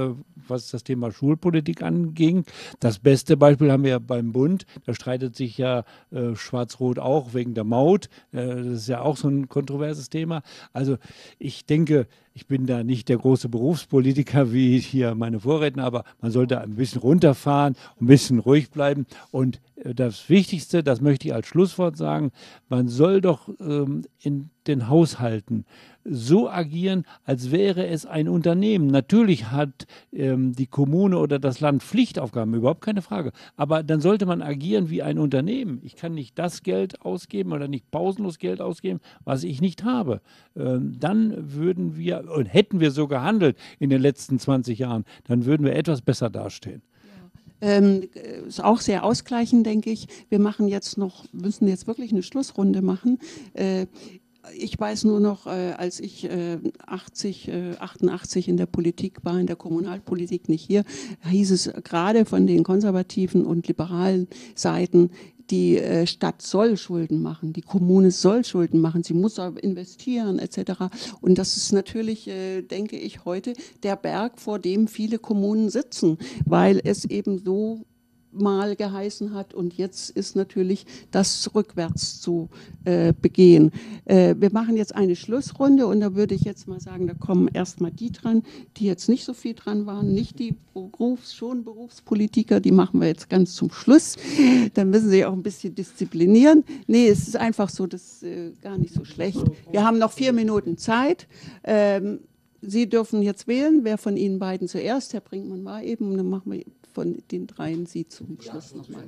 was das Thema Schulpolitik anging. Das beste Beispiel haben wir ja beim Bund. Da streitet sich ja äh, Schwarz-Rot auch wegen der Maut. Äh, das ist ja auch so ein kontroverses Thema. Also ich denke, ich bin da nicht der große Berufspolitiker wie hier meine Vorredner, aber man sollte ein bisschen runterfahren, ein bisschen ruhig bleiben. Und das Wichtigste, das möchte ich als Schlusswort sagen, man soll doch ähm, in den Haushalten so agieren, als wäre es ein Unternehmen. Natürlich hat ähm, die Kommune oder das Land Pflichtaufgaben, überhaupt keine Frage. Aber dann sollte man agieren wie ein Unternehmen. Ich kann nicht das Geld ausgeben oder nicht pausenlos Geld ausgeben, was ich nicht habe. Ähm, dann würden wir, und hätten wir so gehandelt in den letzten zwanzig Jahren, dann würden wir etwas besser dastehen. Ähm, ist auch sehr ausgleichend, denke ich. Wir machen jetzt noch, müssen jetzt wirklich eine Schlussrunde machen. Äh, Ich weiß nur noch, äh, als ich äh, achtzig, äh, achtundachtzig in der Politik war, in der Kommunalpolitik, nicht hier, hieß es gerade von den konservativen und liberalen Seiten, die äh, Stadt soll Schulden machen, die Kommune soll Schulden machen, sie muss investieren et cetera. Und das ist natürlich, äh, denke ich, heute der Berg, vor dem viele Kommunen sitzen, weil es eben so mal geheißen hat und jetzt ist natürlich das rückwärts zu äh, begehen. Äh, wir machen jetzt eine Schlussrunde und da würde ich jetzt mal sagen, da kommen erstmal die dran, die jetzt nicht so viel dran waren, nicht die Berufs-, schon Berufspolitiker, die machen wir jetzt ganz zum Schluss. Dann müssen sie auch ein bisschen disziplinieren. Nee, es ist einfach so, das ist äh, gar nicht so schlecht. Wir haben noch vier Minuten Zeit. Ähm, Sie dürfen jetzt wählen, wer von Ihnen beiden zuerst, Herr Brinkmann war eben, und dann machen wir von den dreien Sie zum Schluss nochmal.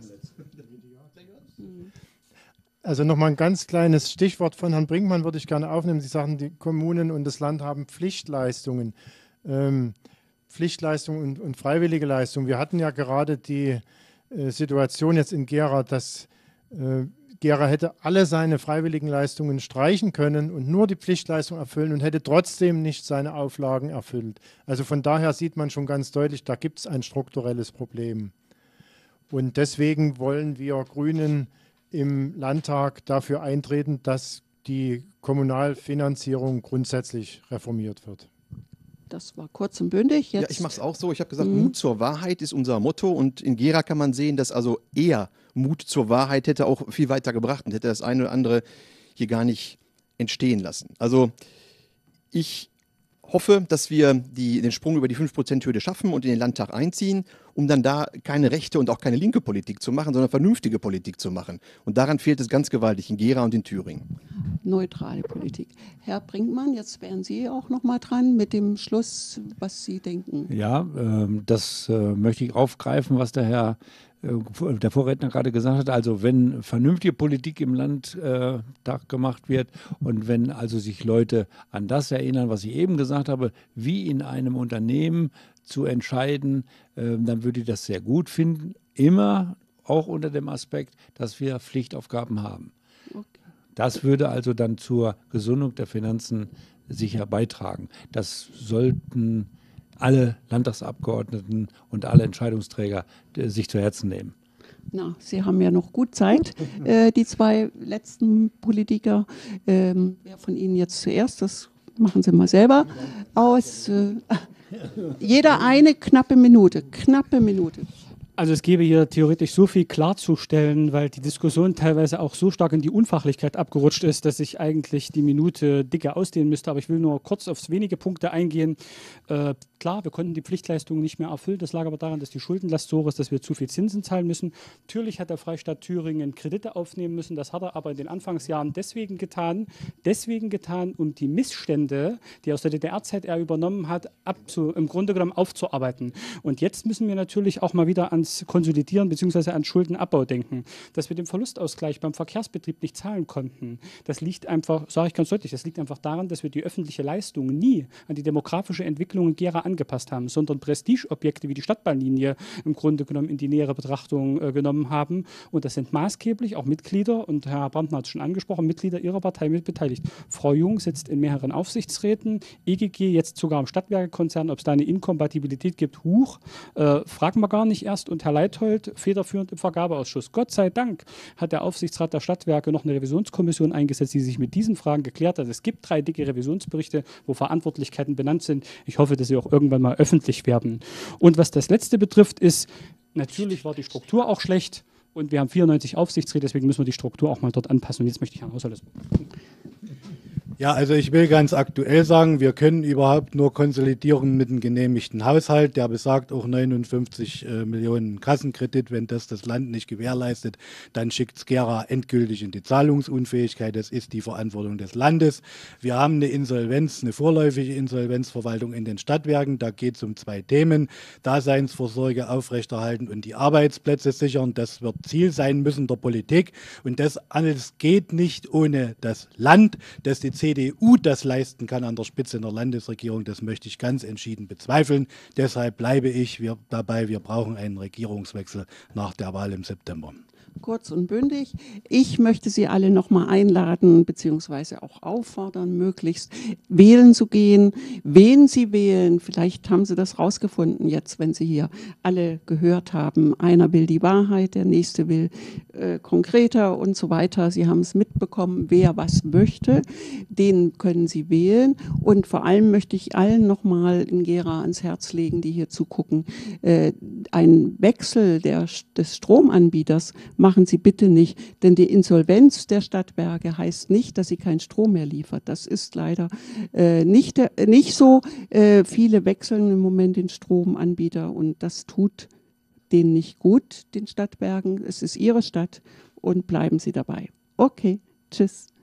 Also nochmal ein ganz kleines Stichwort von Herrn Brinkmann würde ich gerne aufnehmen. Sie sagen, die Kommunen und das Land haben Pflichtleistungen, ähm, Pflichtleistungen und, und freiwillige Leistungen. Wir hatten ja gerade die äh, Situation jetzt in Gera, dass äh, Gera hätte alle seine freiwilligen Leistungen streichen können und nur die Pflichtleistung erfüllen und hätte trotzdem nicht seine Auflagen erfüllt. Also von daher sieht man schon ganz deutlich, da gibt es ein strukturelles Problem. Und deswegen wollen wir Grünen im Landtag dafür eintreten, dass die Kommunalfinanzierung grundsätzlich reformiert wird. Das war kurz und bündig. Jetzt ja, ich mache es auch so. Ich habe gesagt, mhm. Mut zur Wahrheit ist unser Motto. Und in Gera kann man sehen, dass also eher Mut zur Wahrheit hätte auch viel weiter gebracht und hätte das eine oder andere hier gar nicht entstehen lassen. Also ich hoffe, dass wir die, den Sprung über die fünf Prozent Hürde schaffen und in den Landtag einziehen, um dann da keine rechte und auch keine linke Politik zu machen, sondern vernünftige Politik zu machen. Und daran fehlt es ganz gewaltig in Gera und in Thüringen. Neutrale Politik. Herr Brinkmann, jetzt wären Sie auch noch mal dran mit dem Schluss, was Sie denken. Ja, äh, das äh, möchte ich aufgreifen, was der Herr äh, der Vorredner gerade gesagt hat. Also wenn vernünftige Politik im Land äh, gemacht wird und wenn also sich Leute an das erinnern, was ich eben gesagt habe, wie in einem Unternehmen zu entscheiden, äh, dann würde ich das sehr gut finden. Immer auch unter dem Aspekt, dass wir Pflichtaufgaben haben. Okay. Das würde also dann zur Gesundung der Finanzen sicher beitragen. Das sollten alle Landtagsabgeordneten und alle Entscheidungsträger äh, sich zu Herzen nehmen. Na, Sie haben ja noch gut Zeit, äh, die zwei letzten Politiker. Ähm, wer von Ihnen jetzt zuerst, das machen Sie mal selber aus. Äh, jeder eine knappe Minute, knappe Minute. Also es gäbe hier theoretisch so viel klarzustellen, weil die Diskussion teilweise auch so stark in die Unfachlichkeit abgerutscht ist, dass ich eigentlich die Minute dicker ausdehnen müsste. Aber ich will nur kurz auf wenige Punkte eingehen. Äh, klar, wir konnten die Pflichtleistungen nicht mehr erfüllen. Das lag aber daran, dass die Schuldenlast so hoch ist, dass wir zu viel Zinsen zahlen müssen. Natürlich hat der Freistaat Thüringen Kredite aufnehmen müssen. Das hat er aber in den Anfangsjahren deswegen getan, deswegen getan, um die Missstände, die aus der D D R-Zeit er übernommen hat, abzu, im Grunde genommen aufzuarbeiten. Und jetzt müssen wir natürlich auch mal wieder an Konsolidieren bzw. an Schuldenabbau denken. Dass wir den Verlustausgleich beim Verkehrsbetrieb nicht zahlen konnten, das liegt einfach, sage ich ganz deutlich, das liegt einfach daran, dass wir die öffentliche Leistung nie an die demografische Entwicklung in Gera angepasst haben, sondern Prestigeobjekte wie die Stadtbahnlinie im Grunde genommen in die nähere Betrachtung äh, genommen haben. Und das sind maßgeblich auch Mitglieder, und Herr Brandner hat es schon angesprochen, Mitglieder Ihrer Partei mit beteiligt. Frau Jung sitzt in mehreren Aufsichtsräten, E G G jetzt sogar im Stadtwerkekonzern, ob es da eine Inkompatibilität gibt, huch, äh, fragen wir gar nicht erst. und Herr Leithold federführend im Vergabeausschuss. Gott sei Dank hat der Aufsichtsrat der Stadtwerke noch eine Revisionskommission eingesetzt, die sich mit diesen Fragen geklärt hat. Es gibt drei dicke Revisionsberichte, wo Verantwortlichkeiten benannt sind. Ich hoffe, dass sie auch irgendwann mal öffentlich werden. Und was das Letzte betrifft, ist, natürlich war die Struktur auch schlecht und wir haben vierundneunzig Aufsichtsräte, deswegen müssen wir die Struktur auch mal dort anpassen. Und jetzt möchte ich Herrn Haushalter. Ja, also ich will ganz aktuell sagen, wir können überhaupt nur konsolidieren mit einem genehmigten Haushalt, der besagt auch neunundfünfzig äh, Millionen Kassenkredit. Wenn das das Land nicht gewährleistet, dann schickt es Gera endgültig in die Zahlungsunfähigkeit. Das ist die Verantwortung des Landes. Wir haben eine Insolvenz, eine vorläufige Insolvenzverwaltung in den Stadtwerken. Da geht es um zwei Themen: Daseinsvorsorge aufrechterhalten und die Arbeitsplätze sichern. Das wird Ziel sein müssen der Politik. Und das alles geht nicht ohne das Land, das die C D U das leisten kann an der Spitze der Landesregierung. Das möchte ich ganz entschieden bezweifeln. Deshalb bleibe ich wir dabei, wir brauchen einen Regierungswechsel nach der Wahl im September. Kurz und bündig. Ich möchte Sie alle noch mal einladen beziehungsweise auch auffordern, möglichst wählen zu gehen. Wen Sie wählen, vielleicht haben Sie das rausgefunden jetzt, wenn Sie hier alle gehört haben. Einer will die Wahrheit, der nächste will äh, konkreter und so weiter. Sie haben es mitbekommen, wer was möchte. Den können Sie wählen. Und vor allem möchte ich allen noch mal in Gera ans Herz legen, die hier zugucken, äh, ein Wechsel der, des Stromanbieters machen Sie bitte nicht, denn die Insolvenz der Stadtwerke heißt nicht, dass sie keinen Strom mehr liefert. Das ist leider äh, nicht, der, nicht so. Äh, viele wechseln im Moment den Stromanbieter und das tut denen nicht gut, den Stadtwerken. Es ist ihre Stadt und bleiben Sie dabei. Okay, tschüss.